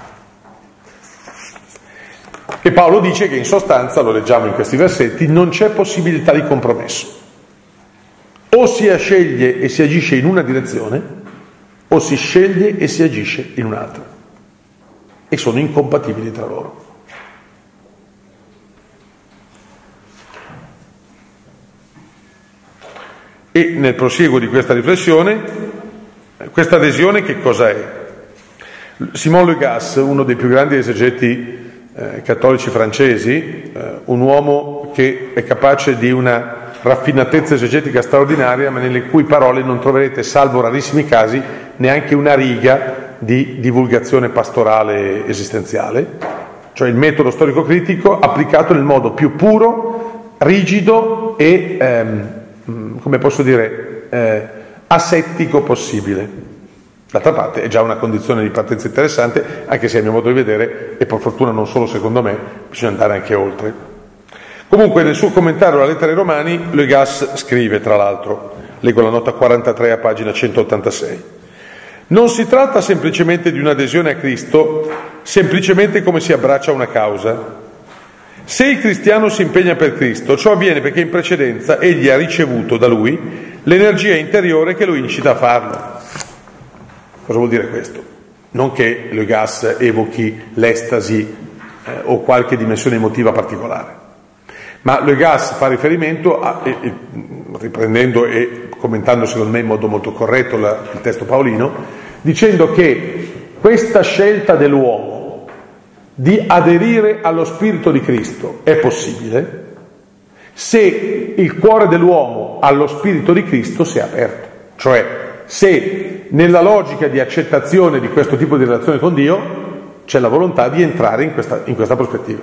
E Paolo dice che in sostanza, lo leggiamo in questi versetti, non c'è possibilità di compromesso. O si sceglie e si agisce in una direzione, o si sceglie e si agisce in un'altra. E sono incompatibili tra loro. E nel prosieguo di questa riflessione, questa adesione che cosa è? Simon Legas, uno dei più grandi esegeti cattolici francesi, un uomo che è capace di una raffinatezza esegetica straordinaria, ma nelle cui parole non troverete, salvo rarissimi casi, neanche una riga di divulgazione pastorale esistenziale, cioè il metodo storico-critico applicato nel modo più puro, rigido e, come posso dire, asettico possibile. D'altra parte è già una condizione di partenza interessante, anche se a mio modo di vedere, e per fortuna non solo secondo me, bisogna andare anche oltre. Comunque nel suo commentario alla lettera ai Romani, Legas scrive, tra l'altro, leggo la nota 43 a pagina 186, non si tratta semplicemente di un'adesione a Cristo, semplicemente come si abbraccia a una causa. Se il cristiano si impegna per Cristo, ciò avviene perché in precedenza egli ha ricevuto da Lui l'energia interiore che lo incita a farlo. Cosa vuol dire questo? Non che Legas evochi l'estasi o qualche dimensione emotiva particolare, ma Legas fa riferimento, riprendendo e commentando secondo me in modo molto corretto il testo paolino, dicendo che questa scelta dell'uomo di aderire allo Spirito di Cristo è possibile se il cuore dell'uomo allo Spirito di Cristo si è aperto, cioè se nella logica di accettazione di questo tipo di relazione con Dio c'è la volontà di entrare in questa prospettiva.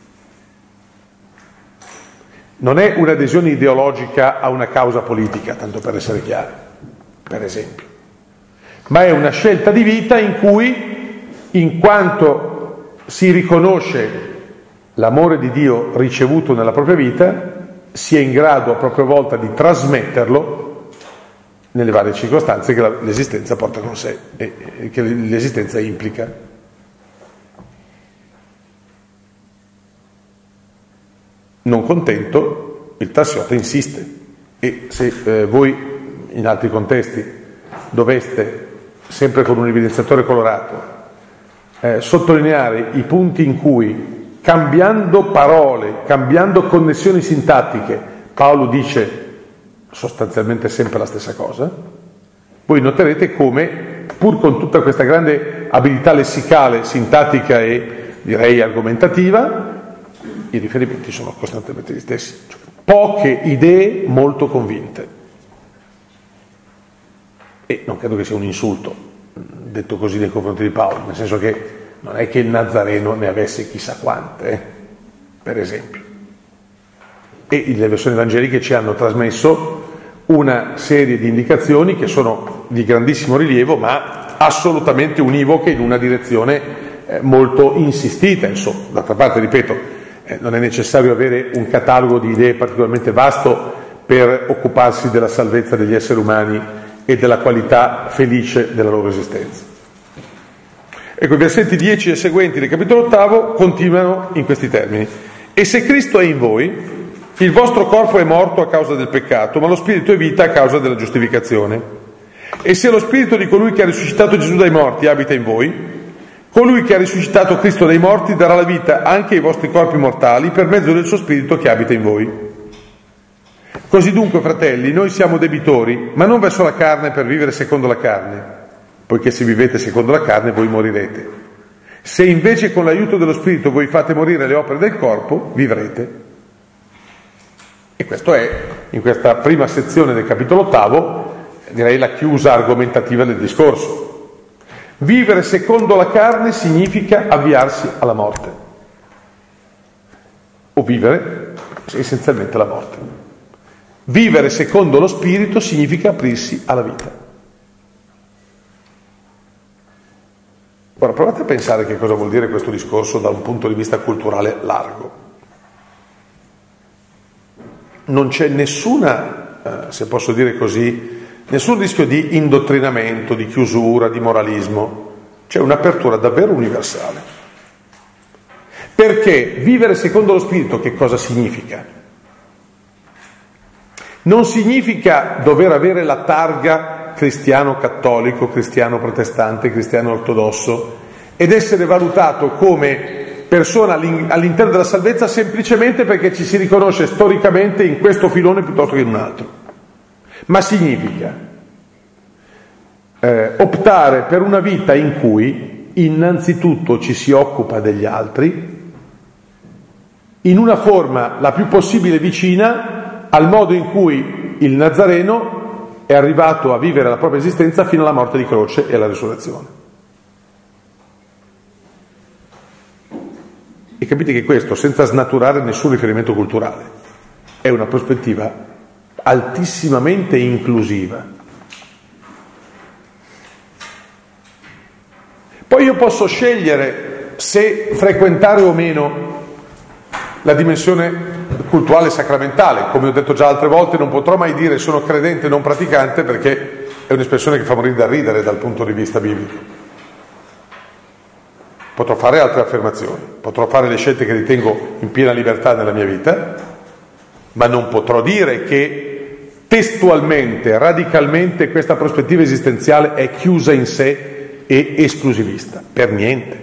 Non è un'adesione ideologica a una causa politica, tanto per essere chiari, per esempio, ma è una scelta di vita in cui, in quanto si riconosce l'amore di Dio ricevuto nella propria vita, si è in grado a propria volta di trasmetterlo nelle varie circostanze che l'esistenza porta con sé e che l'esistenza implica. Non contento, il Tassiota insiste, e se voi in altri contesti doveste, sempre con un evidenziatore colorato, sottolineare i punti in cui, cambiando parole, cambiando connessioni sintattiche, Paolo dice sostanzialmente sempre la stessa cosa, voi noterete come, pur con tutta questa grande abilità lessicale, sintattica e direi argomentativa, i riferimenti sono costantemente gli stessi, cioè, poche idee molto convinte. E non credo che sia un insulto detto così nei confronti di Paolo, nel senso che non è che il Nazareno ne avesse chissà quante, per esempio. E le versioni evangeliche ci hanno trasmesso una serie di indicazioni che sono di grandissimo rilievo, ma assolutamente univoche in una direzione molto insistita. Insomma, d'altra parte, ripeto, non è necessario avere un catalogo di idee particolarmente vasto per occuparsi della salvezza degli esseri umani e della qualità felice della loro esistenza. Ecco, i versetti 10 e seguenti del capitolo 8 continuano in questi termini. E se Cristo è in voi, il vostro corpo è morto a causa del peccato, ma lo spirito è vita a causa della giustificazione. E se lo spirito di colui che ha risuscitato Gesù dai morti abita in voi, colui che ha risuscitato Cristo dai morti darà la vita anche ai vostri corpi mortali per mezzo del suo spirito che abita in voi. Così dunque, fratelli, noi siamo debitori, ma non verso la carne per vivere secondo la carne, poiché se vivete secondo la carne voi morirete. Se invece con l'aiuto dello spirito voi fate morire le opere del corpo, vivrete. E questo è, in questa prima sezione del capitolo 8, direi la chiusa argomentativa del discorso. Vivere secondo la carne significa avviarsi alla morte, o vivere essenzialmente la morte. Vivere secondo lo spirito significa aprirsi alla vita. Ora provate a pensare che cosa vuol dire questo discorso da un punto di vista culturale largo. Non c'è nessuna, se posso dire così, nessun rischio di indottrinamento, di chiusura, di moralismo. C'è un'apertura davvero universale. Perché vivere secondo lo spirito che cosa significa? Non significa dover avere la targa cristiano cattolico, cristiano protestante, cristiano ortodosso ed essere valutato come persona all'interno della salvezza semplicemente perché ci si riconosce storicamente in questo filone piuttosto che in un altro, ma significa optare per una vita in cui innanzitutto ci si occupa degli altri in una forma la più possibile vicina al modo in cui il Nazareno è arrivato a vivere la propria esistenza fino alla morte di croce e alla risurrezione. E capite che questo, senza snaturare nessun riferimento culturale, è una prospettiva altissimamente inclusiva. Poi io posso scegliere se frequentare o meno la dimensione cultuale sacramentale. Come ho detto già altre volte, non potrò mai dire sono credente non praticante, perché è un'espressione che fa morire da ridere dal punto di vista biblico. Potrò fare altre affermazioni, potrò fare le scelte che ritengo in piena libertà nella mia vita, ma non potrò dire che testualmente, radicalmente, questa prospettiva esistenziale è chiusa in sé e esclusivista. Per niente.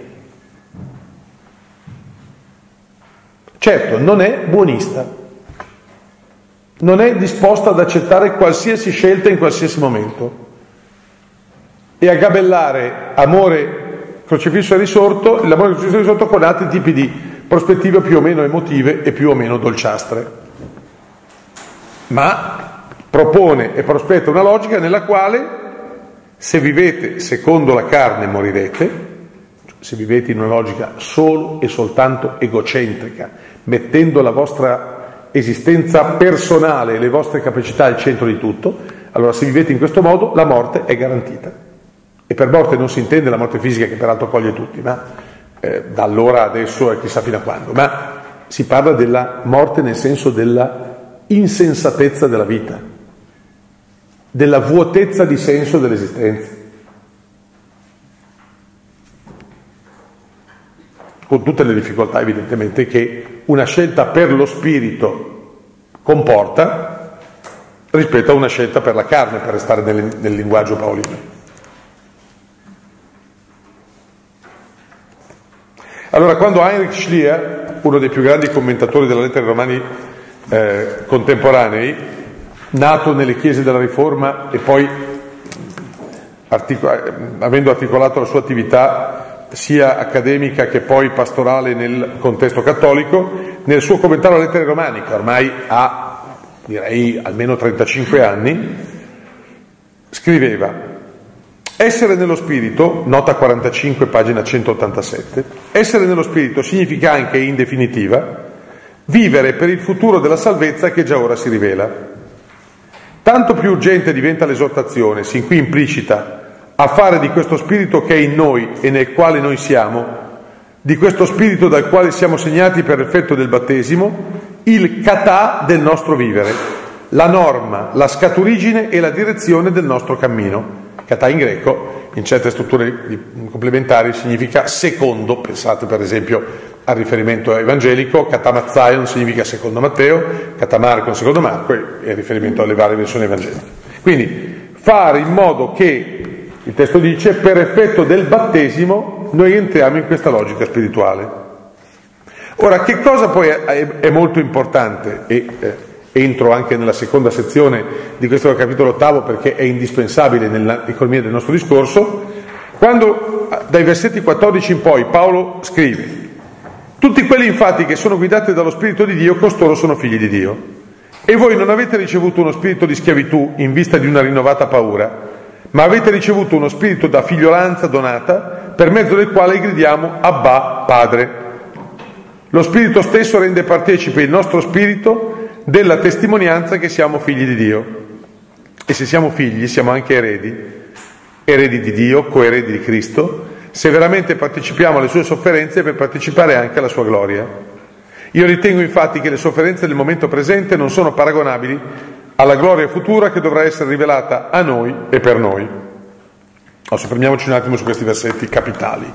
Certo, non è buonista, non è disposta ad accettare qualsiasi scelta in qualsiasi momento e a gabellare amore crocifisso e risorto, l'amore crocifisso e risorto con altri tipi di prospettive più o meno emotive e più o meno dolciastre. Ma propone e prospetta una logica nella quale, se vivete secondo la carne morirete, se vivete in una logica solo e soltanto egocentrica, mettendo la vostra esistenza personale e le vostre capacità al centro di tutto, allora se vivete in questo modo la morte è garantita. E per morte non si intende la morte fisica, che peraltro coglie tutti, ma da allora adesso e chissà fino a quando, ma si parla della morte nel senso della insensatezza della vita, della vuotezza di senso dell'esistenza. Con tutte le difficoltà evidentemente che una scelta per lo spirito comporta rispetto a una scelta per la carne, per restare nel linguaggio paolino. Allora, quando Heinrich Schlier, uno dei più grandi commentatori della lettera ai Romani contemporanei, nato nelle chiese della Riforma e poi avendo articolato la sua attività sia accademica che poi pastorale nel contesto cattolico, nel suo commentario alla lettera ai Romani, che ormai ha, direi, almeno 35 anni, scriveva: essere nello spirito, nota 45, pagina 187, essere nello spirito significa anche, in definitiva, vivere per il futuro della salvezza che già ora si rivela. Tanto più urgente diventa l'esortazione, sin qui implicita, a fare di questo spirito che è in noi e nel quale noi siamo, di questo spirito dal quale siamo segnati per effetto del battesimo, il katà del nostro vivere, la norma, la scaturigine e la direzione del nostro cammino. Katà in greco, in certe strutture complementari, significa secondo, pensate per esempio al riferimento evangelico, katamazzaion significa secondo Matteo, katamarkon secondo Marco e il riferimento alle varie versioni evangeliche. Quindi fare in modo che, il testo dice, per effetto del battesimo noi entriamo in questa logica spirituale. Ora, che cosa poi è molto importante e entro anche nella seconda sezione di questo capitolo 8 perché è indispensabile nell'economia del nostro discorso, quando dai versetti 14 in poi Paolo scrive: tutti quelli infatti che sono guidati dallo Spirito di Dio, costoro sono figli di Dio. E voi non avete ricevuto uno spirito di schiavitù in vista di una rinnovata paura, ma avete ricevuto uno spirito da figliolanza donata, per mezzo del quale gridiamo Abba, Padre. Lo Spirito stesso rende partecipe il nostro spirito della testimonianza che siamo figli di Dio. E se siamo figli, siamo anche eredi di Dio, coeredi di Cristo, se veramente partecipiamo alle sue sofferenze per partecipare anche alla sua gloria. Io ritengo infatti che le sofferenze del momento presente non sono paragonabili alla gloria futura che dovrà essere rivelata a noi e per noi. Soffermiamoci un attimo su questi versetti capitali.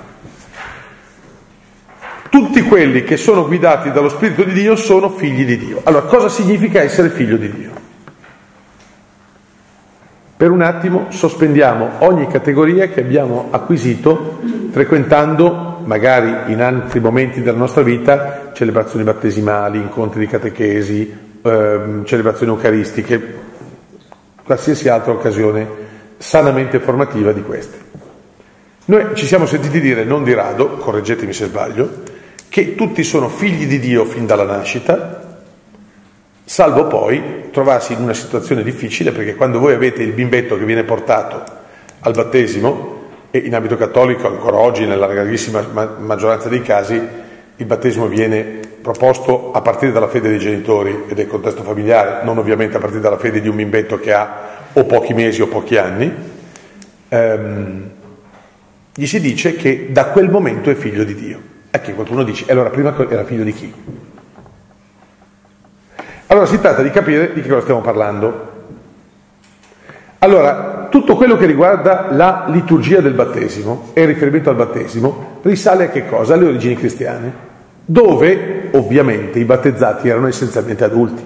Tutti quelli che sono guidati dallo Spirito di Dio sono figli di Dio. Allora, cosa significa essere figlio di Dio? Per un attimo sospendiamo ogni categoria che abbiamo acquisito frequentando, magari in altri momenti della nostra vita, celebrazioni battesimali, incontri di catechesi, celebrazioni eucaristiche, qualsiasi altra occasione sanamente formativa di queste. Noi ci siamo sentiti dire, non di rado, correggetemi se sbaglio, che tutti sono figli di Dio fin dalla nascita, salvo poi trovarsi in una situazione difficile, perché quando voi avete il bimbetto che viene portato al battesimo, e in ambito cattolico ancora oggi nella larghissima maggioranza dei casi il battesimo viene proposto a partire dalla fede dei genitori e del contesto familiare, non ovviamente a partire dalla fede di un bimbetto che ha o pochi mesi o pochi anni, gli si dice che da quel momento è figlio di Dio. A che qualcuno dice, allora prima era figlio di chi? Allora si tratta di capire di che cosa stiamo parlando. Allora, tutto quello che riguarda la liturgia del battesimo e il riferimento al battesimo risale a che cosa? Alle origini cristiane, dove ovviamente i battezzati erano essenzialmente adulti.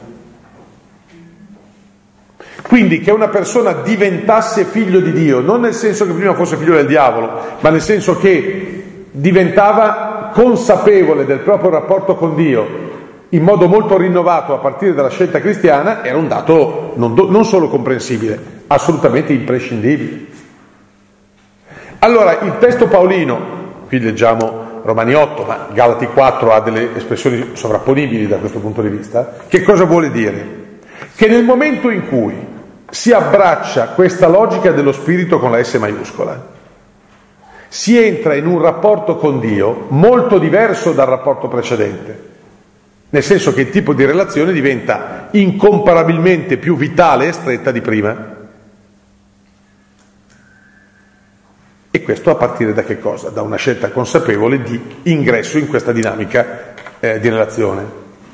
Quindi che una persona diventasse figlio di Dio, non nel senso che prima fosse figlio del diavolo, ma nel senso che diventava consapevole del proprio rapporto con Dio in modo molto rinnovato a partire dalla scelta cristiana, era un dato non solo comprensibile, assolutamente imprescindibile. Allora, il testo paolino, qui leggiamo Romani 8, ma Galati 4 ha delle espressioni sovrapponibili da questo punto di vista, che cosa vuole dire? Che nel momento in cui si abbraccia questa logica dello spirito con la S maiuscola, si entra in un rapporto con Dio molto diverso dal rapporto precedente, nel senso che il tipo di relazione diventa incomparabilmente più vitale e stretta di prima. E questo a partire da che cosa? Da una scelta consapevole di ingresso in questa dinamica di relazione.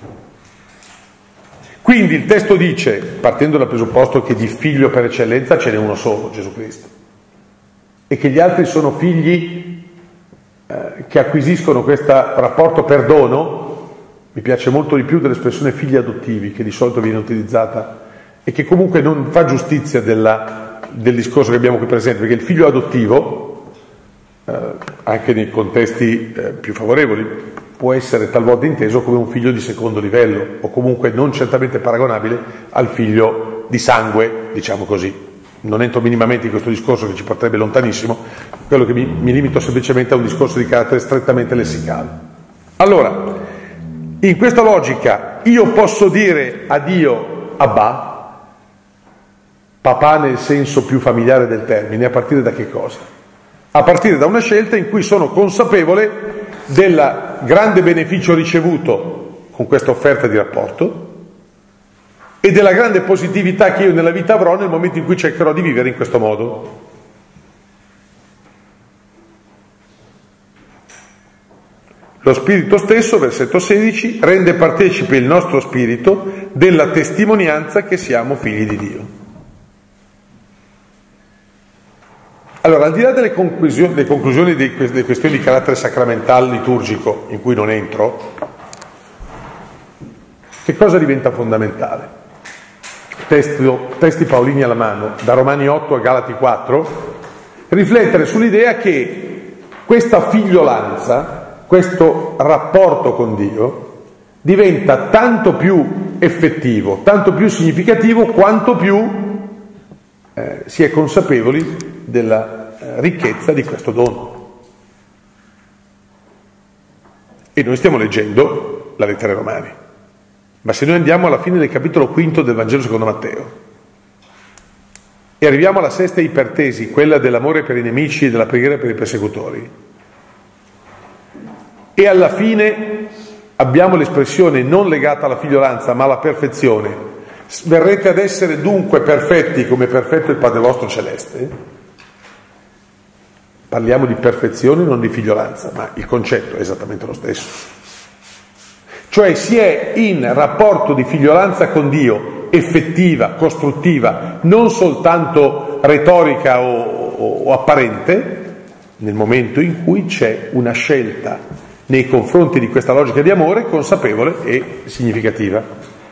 Quindi il testo dice, partendo dal presupposto che di figlio per eccellenza ce n'è uno solo, Gesù Cristo, e che gli altri sono figli che acquisiscono questo rapporto per dono. Mi piace molto di più dell'espressione figli adottivi, che di solito viene utilizzata e che comunque non fa giustizia del discorso che abbiamo qui presente, perché il figlio adottivo, anche nei contesti più favorevoli, può essere talvolta inteso come un figlio di secondo livello, o comunque non certamente paragonabile al figlio di sangue, diciamo così. Non entro minimamente in questo discorso che ci porterebbe lontanissimo, quello che mi limito semplicemente a un discorso di carattere strettamente lessicale. Allora, in questa logica io posso dire a Dio Abba, papà nel senso più familiare del termine, a partire da che cosa? A partire da una scelta in cui sono consapevole del grande beneficio ricevuto con questa offerta di rapporto e della grande positività che io nella vita avrò nel momento in cui cercherò di vivere in questo modo. Lo Spirito stesso, versetto 16, rende partecipe il nostro spirito della testimonianza che siamo figli di Dio. Allora, al di là delle conclusioni delle questioni di carattere sacramentale liturgico, in cui non entro, che cosa diventa fondamentale? Testi paolini alla mano, da Romani 8 a Galati 4, riflettere sull'idea che questa figliolanza, questo rapporto con Dio, diventa tanto più effettivo, tanto più significativo, quanto più si è consapevoli della ricchezza di questo dono. E noi stiamo leggendo la lettera ai Romani, ma se noi andiamo alla fine del capitolo 5 del Vangelo secondo Matteo e arriviamo alla sesta ipertesi, quella dell'amore per i nemici e della preghiera per i persecutori, e alla fine abbiamo l'espressione non legata alla figliolanza ma alla perfezione: verrete ad essere dunque perfetti come perfetto il Padre vostro celeste. Parliamo di perfezione, non di figliolanza, ma il concetto è esattamente lo stesso. Cioè si è in rapporto di figliolanza con Dio effettiva, costruttiva, non soltanto retorica o apparente, nel momento in cui c'è una scelta nei confronti di questa logica di amore consapevole e significativa.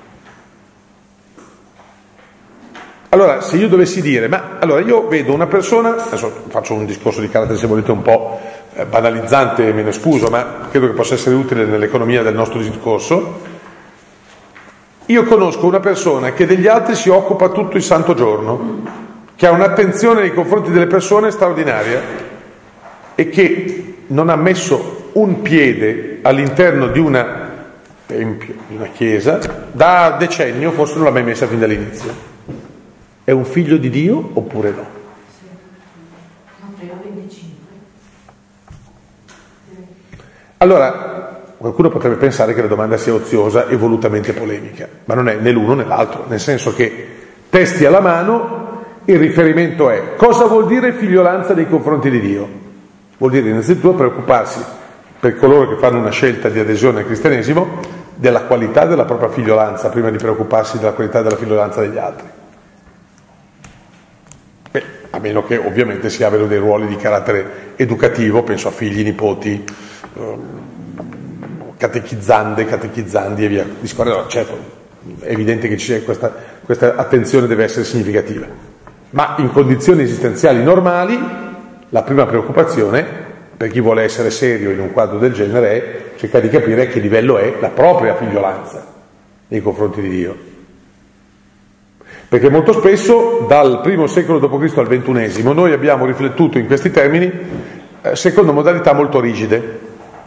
Allora, se io dovessi dire, ma allora io vedo una persona, adesso faccio un discorso di carattere se volete un po' banalizzante, me ne scuso, ma credo che possa essere utile nell'economia del nostro discorso. Io conosco una persona che degli altri si occupa tutto il santo giorno, che ha un'attenzione nei confronti delle persone straordinaria e che non ha messo un piede all'interno di una tempio, di una chiesa, da decennio, forse non l'ha mai messa fin dall'inizio. È un figlio di Dio oppure no? Allora, qualcuno potrebbe pensare che la domanda sia oziosa e volutamente polemica, ma non è né l'uno né l'altro, nel senso che testi alla mano, il riferimento è: cosa vuol dire figliolanza nei confronti di Dio? Vuol dire innanzitutto preoccuparsi, per coloro che fanno una scelta di adesione al cristianesimo, della qualità della propria figliolanza, prima di preoccuparsi della qualità della figliolanza degli altri. A meno che ovviamente si abbiano dei ruoli di carattere educativo, penso a figli, nipoti, catechizzandi e via discorrendo. Certo, è evidente che ci sia questa attenzione, deve essere significativa, ma in condizioni esistenziali normali la prima preoccupazione per chi vuole essere serio in un quadro del genere è cercare di capire a che livello è la propria figliolanza nei confronti di Dio, perché molto spesso dal I secolo d.C. al XXI noi abbiamo riflettuto in questi termini secondo modalità molto rigide,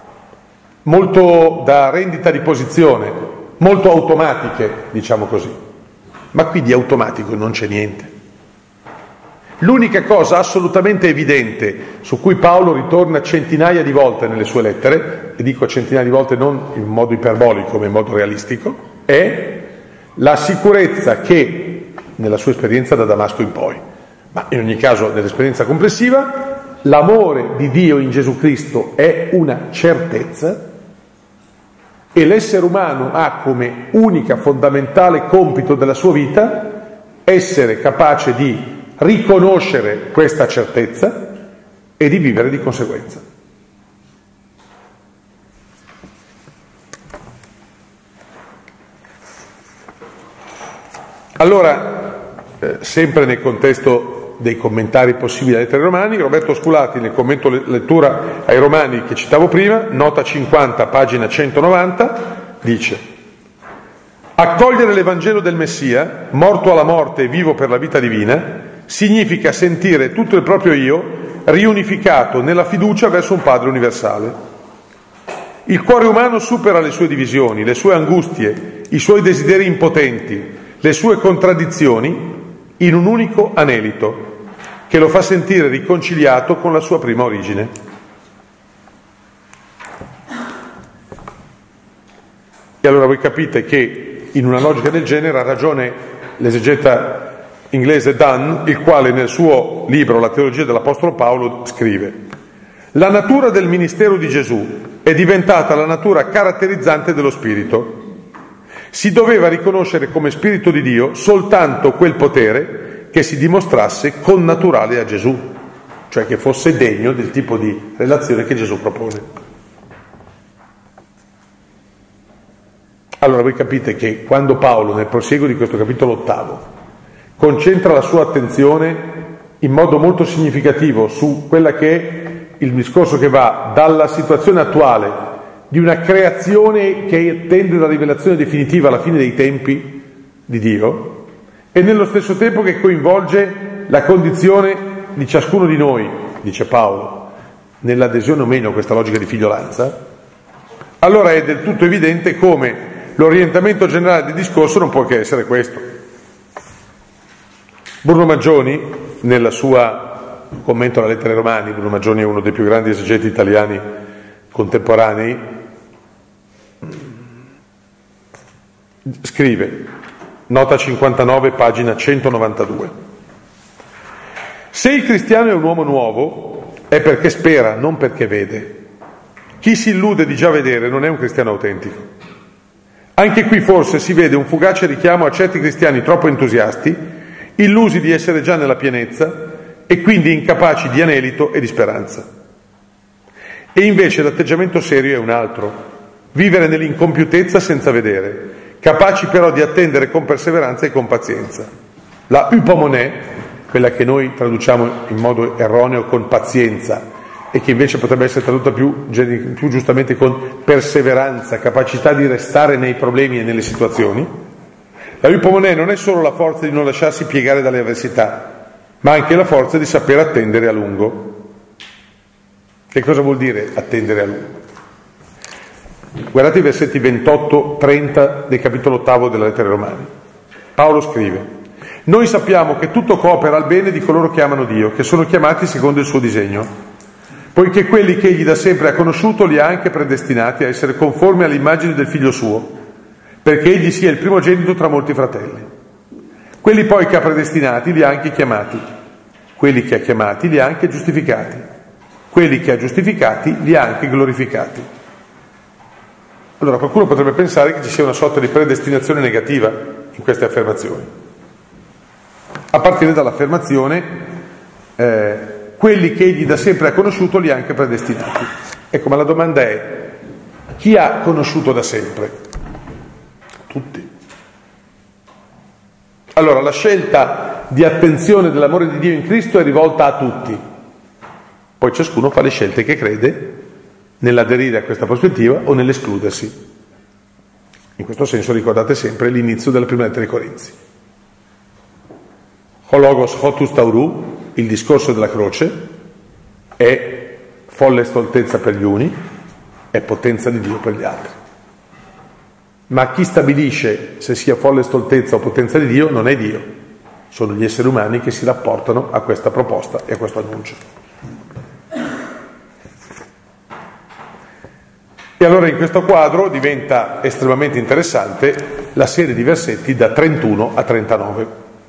molto da rendita di posizione, molto automatiche, diciamo così. Ma qui di automatico non c'è niente. L'unica cosa assolutamente evidente su cui Paolo ritorna centinaia di volte nelle sue lettere, e dico centinaia di volte non in modo iperbolico ma in modo realistico, è la sicurezza che nella sua esperienza da Damasco in poi, ma in ogni caso nell'esperienza complessiva, l'amore di Dio in Gesù Cristo è una certezza e l'essere umano ha come unica fondamentale compito della sua vita essere capace di riconoscere questa certezza e di vivere di conseguenza. Allora, sempre nel contesto dei commentari possibili alle lettere ai Romani, Roberto Sculati nel commento lettura ai Romani che citavo prima, nota 50, pagina 190, dice: accogliere l'Evangelo del Messia, morto alla morte e vivo per la vita divina, significa sentire tutto il proprio io riunificato nella fiducia verso un Padre universale. Il cuore umano supera le sue divisioni, le sue angustie, i suoi desideri impotenti, le sue contraddizioni in un unico anelito che lo fa sentire riconciliato con la sua prima origine. E allora voi capite che in una logica del genere ha ragione l'esegeta inglese Dunn, il quale nel suo libro La teologia dell'Apostolo Paolo scrive: la natura del ministero di Gesù è diventata la natura caratterizzante dello Spirito. Si doveva riconoscere come Spirito di Dio soltanto quel potere che si dimostrasse connaturale a Gesù, cioè che fosse degno del tipo di relazione che Gesù propone. Allora voi capite che quando Paolo, nel prosieguo di questo capitolo 8, concentra la sua attenzione in modo molto significativo su quella che è il discorso che va dalla situazione attuale di una creazione che tende alla rivelazione definitiva alla fine dei tempi di Dio, e nello stesso tempo che coinvolge la condizione di ciascuno di noi, dice Paolo, nell'adesione o meno a questa logica di figliolanza, allora è del tutto evidente come l'orientamento generale del discorso non può che essere questo. Bruno Maggioni, nella sua commento alla lettera ai Romani, Bruno Maggioni è uno dei più grandi esegeti italiani contemporanei, scrive, nota 59, pagina 192: se il cristiano è un uomo nuovo è perché spera, non perché vede. Chi si illude di già vedere non è un cristiano autentico. Anche qui forse si vede un fugace richiamo a certi cristiani troppo entusiasti, illusi di essere già nella pienezza e quindi incapaci di anelito e di speranza. E invece l'atteggiamento serio è un altro: vivere nell'incompiutezza senza vedere, capaci però di attendere con perseveranza e con pazienza. La hypomonè, quella che noi traduciamo in modo erroneo con pazienza e che invece potrebbe essere tradotta più giustamente con perseveranza, capacità di restare nei problemi e nelle situazioni, la hypomonè non è solo la forza di non lasciarsi piegare dalle avversità, ma anche la forza di saper attendere a lungo. Che cosa vuol dire attendere a lungo? Guardate i versetti 28-30 del capitolo 8 della lettera ai Romani. Paolo scrive: noi sappiamo che tutto coopera al bene di coloro che amano Dio, che sono chiamati secondo il suo disegno. poiché quelli che egli da sempre ha conosciuto li ha anche predestinati a essere conformi all'immagine del figlio suo, perché egli sia il primogenito tra molti fratelli. Quelli poi che ha predestinati li ha anche chiamati, quelli che ha chiamati li ha anche giustificati, quelli che ha giustificati li ha anche glorificati. Allora qualcuno potrebbe pensare che ci sia una sorta di predestinazione negativa in queste affermazioni, a partire dall'affermazione quelli che egli da sempre ha conosciuto li ha anche predestinati. Ecco, ma la domanda è: chi ha conosciuto da sempre? Tutti. Allora la scelta di attenzione dell'amore di Dio in Cristo è rivolta a tutti, poi ciascuno fa le scelte che crede nell'aderire a questa prospettiva o nell'escludersi. In questo senso ricordate sempre l'inizio della prima lettera ai Corinzi. Ho logos hotus tauru, il discorso della croce, è folle stoltezza per gli uni, è potenza di Dio per gli altri. Ma chi stabilisce se sia folle stoltezza o potenza di Dio non è Dio, sono gli esseri umani che si rapportano a questa proposta e a questo annuncio. E allora in questo quadro diventa estremamente interessante la serie di versetti da 31 a 39.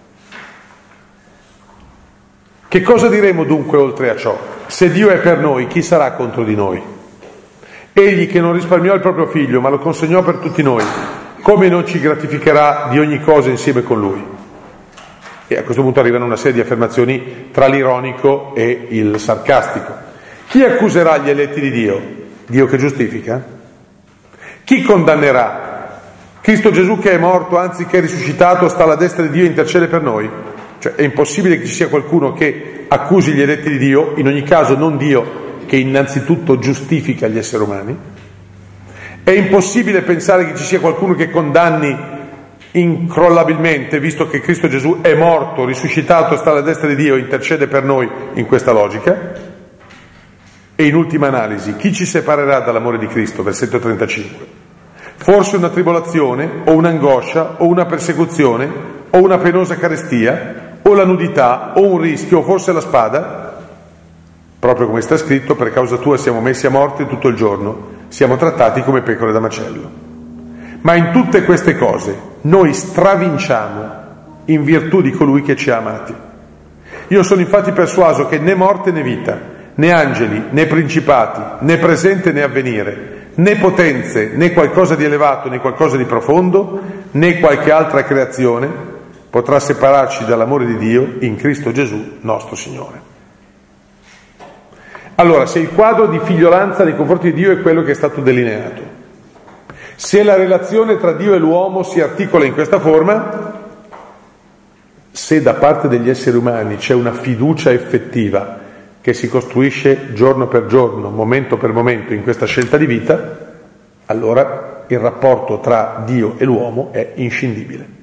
Che cosa diremo dunque oltre a ciò? Se Dio è per noi, chi sarà contro di noi? Egli che non risparmiò il proprio figlio, ma lo consegnò per tutti noi, come non ci gratificherà di ogni cosa insieme con lui? E a questo punto arrivano una serie di affermazioni tra l'ironico e il sarcastico. Chi accuserà gli eletti di Dio? Dio che giustifica? Chi condannerà? Cristo Gesù che è morto, anzi che è risuscitato, sta alla destra di Dio e intercede per noi. Cioè è impossibile che ci sia qualcuno che accusi gli eletti di Dio, in ogni caso non Dio, che innanzitutto giustifica gli esseri umani. È impossibile pensare che ci sia qualcuno che condanni incrollabilmente, visto che Cristo Gesù è morto, risuscitato, sta alla destra di Dio e intercede per noi in questa logica. E in ultima analisi, chi ci separerà dall'amore di Cristo? Versetto 35. Forse una tribolazione, o un'angoscia, o una persecuzione, o una penosa carestia, o la nudità, o un rischio, o forse la spada? Proprio come sta scritto, per causa tua siamo messi a morte tutto il giorno, siamo trattati come pecore da macello. Ma in tutte queste cose noi stravinciamo in virtù di colui che ci ha amati. Io sono infatti persuaso che né morte né vita, né angeli, né principati, né presente né avvenire, né potenze, né qualcosa di elevato, né qualcosa di profondo, né qualche altra creazione potrà separarci dall'amore di Dio in Cristo Gesù nostro Signore. Allora, se il quadro di figliolanza nei confronti di Dio è quello che è stato delineato, se la relazione tra Dio e l'uomo si articola in questa forma, se da parte degli esseri umani c'è una fiducia effettiva che si costruisce giorno per giorno, momento per momento in questa scelta di vita, allora il rapporto tra Dio e l'uomo è inscindibile.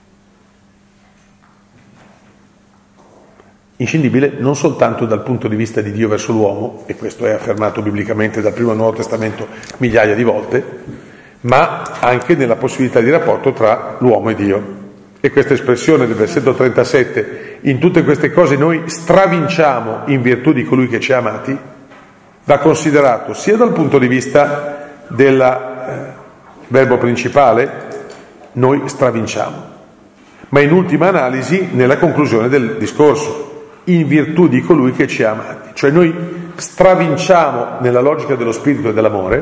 Inscindibile non soltanto dal punto di vista di Dio verso l'uomo, e questo è affermato biblicamente dal Primo e Nuovo Testamento migliaia di volte, ma anche nella possibilità di rapporto tra l'uomo e Dio. E questa espressione del versetto 37, in tutte queste cose noi stravinciamo in virtù di colui che ci ha amati, va considerato sia dal punto di vista del verbo principale, noi stravinciamo, ma in ultima analisi nella conclusione del discorso, in virtù di colui che ci ha amati. Cioè noi stravinciamo nella logica dello spirito e dell'amore,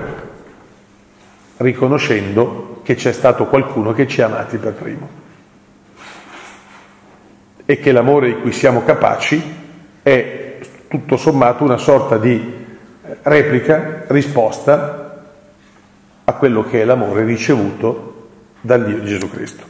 riconoscendo che c'è stato qualcuno che ci ha amati per primo e che l'amore di cui siamo capaci è tutto sommato una sorta di replica, risposta a quello che è l'amore ricevuto dal Dio di Gesù Cristo.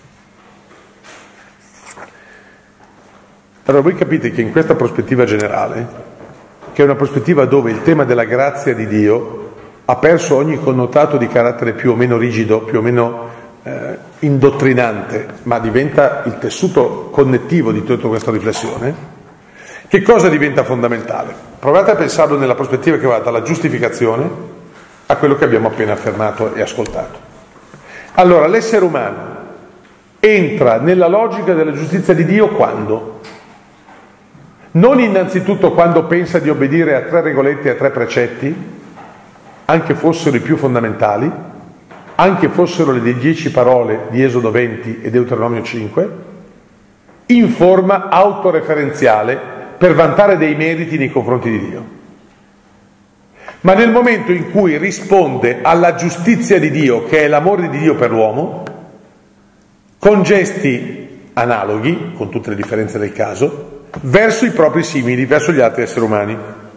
Allora voi capite che in questa prospettiva generale, che è una prospettiva dove il tema della grazia di Dio ha perso ogni connotato di carattere più o meno rigido, più o meno indottrinante, ma diventa il tessuto connettivo di tutta questa riflessione, che cosa diventa fondamentale? Provate a pensarlo nella prospettiva che va dalla giustificazione a quello che abbiamo appena affermato e ascoltato. Allora, l'essere umano entra nella logica della giustizia di Dio quando? non innanzitutto quando pensa di obbedire a 3 regolette e a 3 precetti, anche fossero i più fondamentali, anche fossero le 10 parole di Esodo 20 e Deuteronomio 5, in forma autoreferenziale per vantare dei meriti nei confronti di Dio. Ma nel momento in cui risponde alla giustizia di Dio, che è l'amore di Dio per l'uomo, con gesti analoghi, con tutte le differenze del caso, verso i propri simili, verso gli altri esseri umani.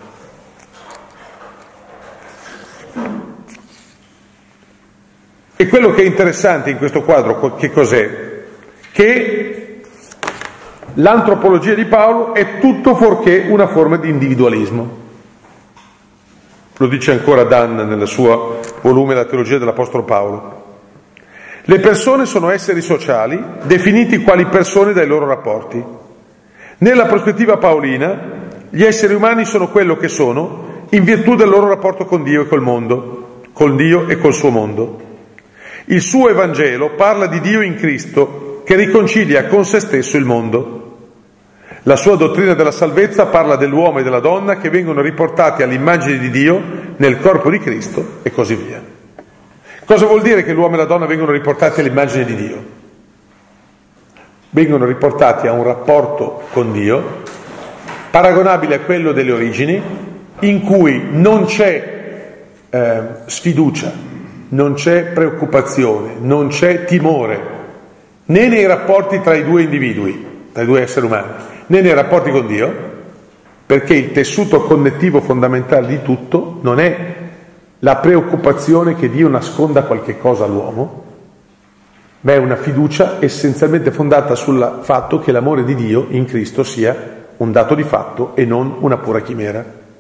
E quello che è interessante in questo quadro, che cos'è? Che l'antropologia di Paolo è tutto fuorché una forma di individualismo. Lo dice ancora Dan nel suo volume La teologia dell'Apostolo Paolo. Le persone sono esseri sociali, definiti quali persone dai loro rapporti. Nella prospettiva paolina, gli esseri umani sono quello che sono in virtù del loro rapporto con Dio e col mondo, con Dio e col suo mondo. Il suo Evangelo parla di Dio in Cristo che riconcilia con se stesso il mondo. La sua dottrina della salvezza parla dell'uomo e della donna che vengono riportati all'immagine di Dio nel corpo di Cristo e così via. Cosa vuol dire che l'uomo e la donna vengono riportati all'immagine di Dio? Vengono riportati a un rapporto con Dio paragonabile a quello delle origini, in cui non c'è sfiducia, non c'è preoccupazione, non c'è timore, né nei rapporti tra i 2 individui, tra i 2 esseri umani, né nei rapporti con Dio, perché il tessuto connettivo fondamentale di tutto non è la preoccupazione che Dio nasconda qualche cosa all'uomo, ma è una fiducia essenzialmente fondata sul fatto che l'amore di Dio in Cristo sia un dato di fatto e non una pura chimera.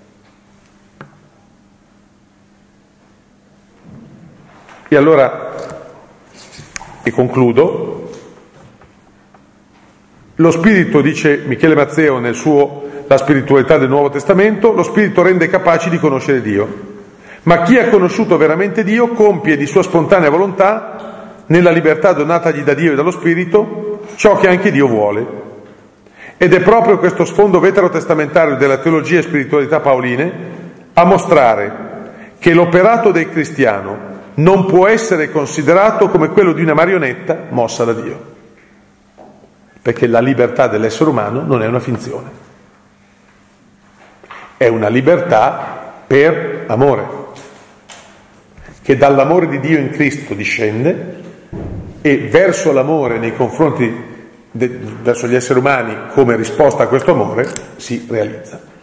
E allora, e concludo, lo Spirito, dice Michele Mazzeo nel suo La spiritualità del Nuovo Testamento, lo Spirito rende capaci di conoscere Dio. Ma chi ha conosciuto veramente Dio compie di sua spontanea volontà, nella libertà donatagli da Dio e dallo Spirito, ciò che anche Dio vuole. Ed è proprio questo sfondo veterotestamentario della teologia e spiritualità paoline a mostrare che l'operato del cristiano non può essere considerato come quello di una marionetta mossa da Dio, perché la libertà dell'essere umano non è una finzione, è una libertà per amore, che dall'amore di Dio in Cristo discende e verso l'amore nei confronti verso gli esseri umani come risposta a questo amore si realizza.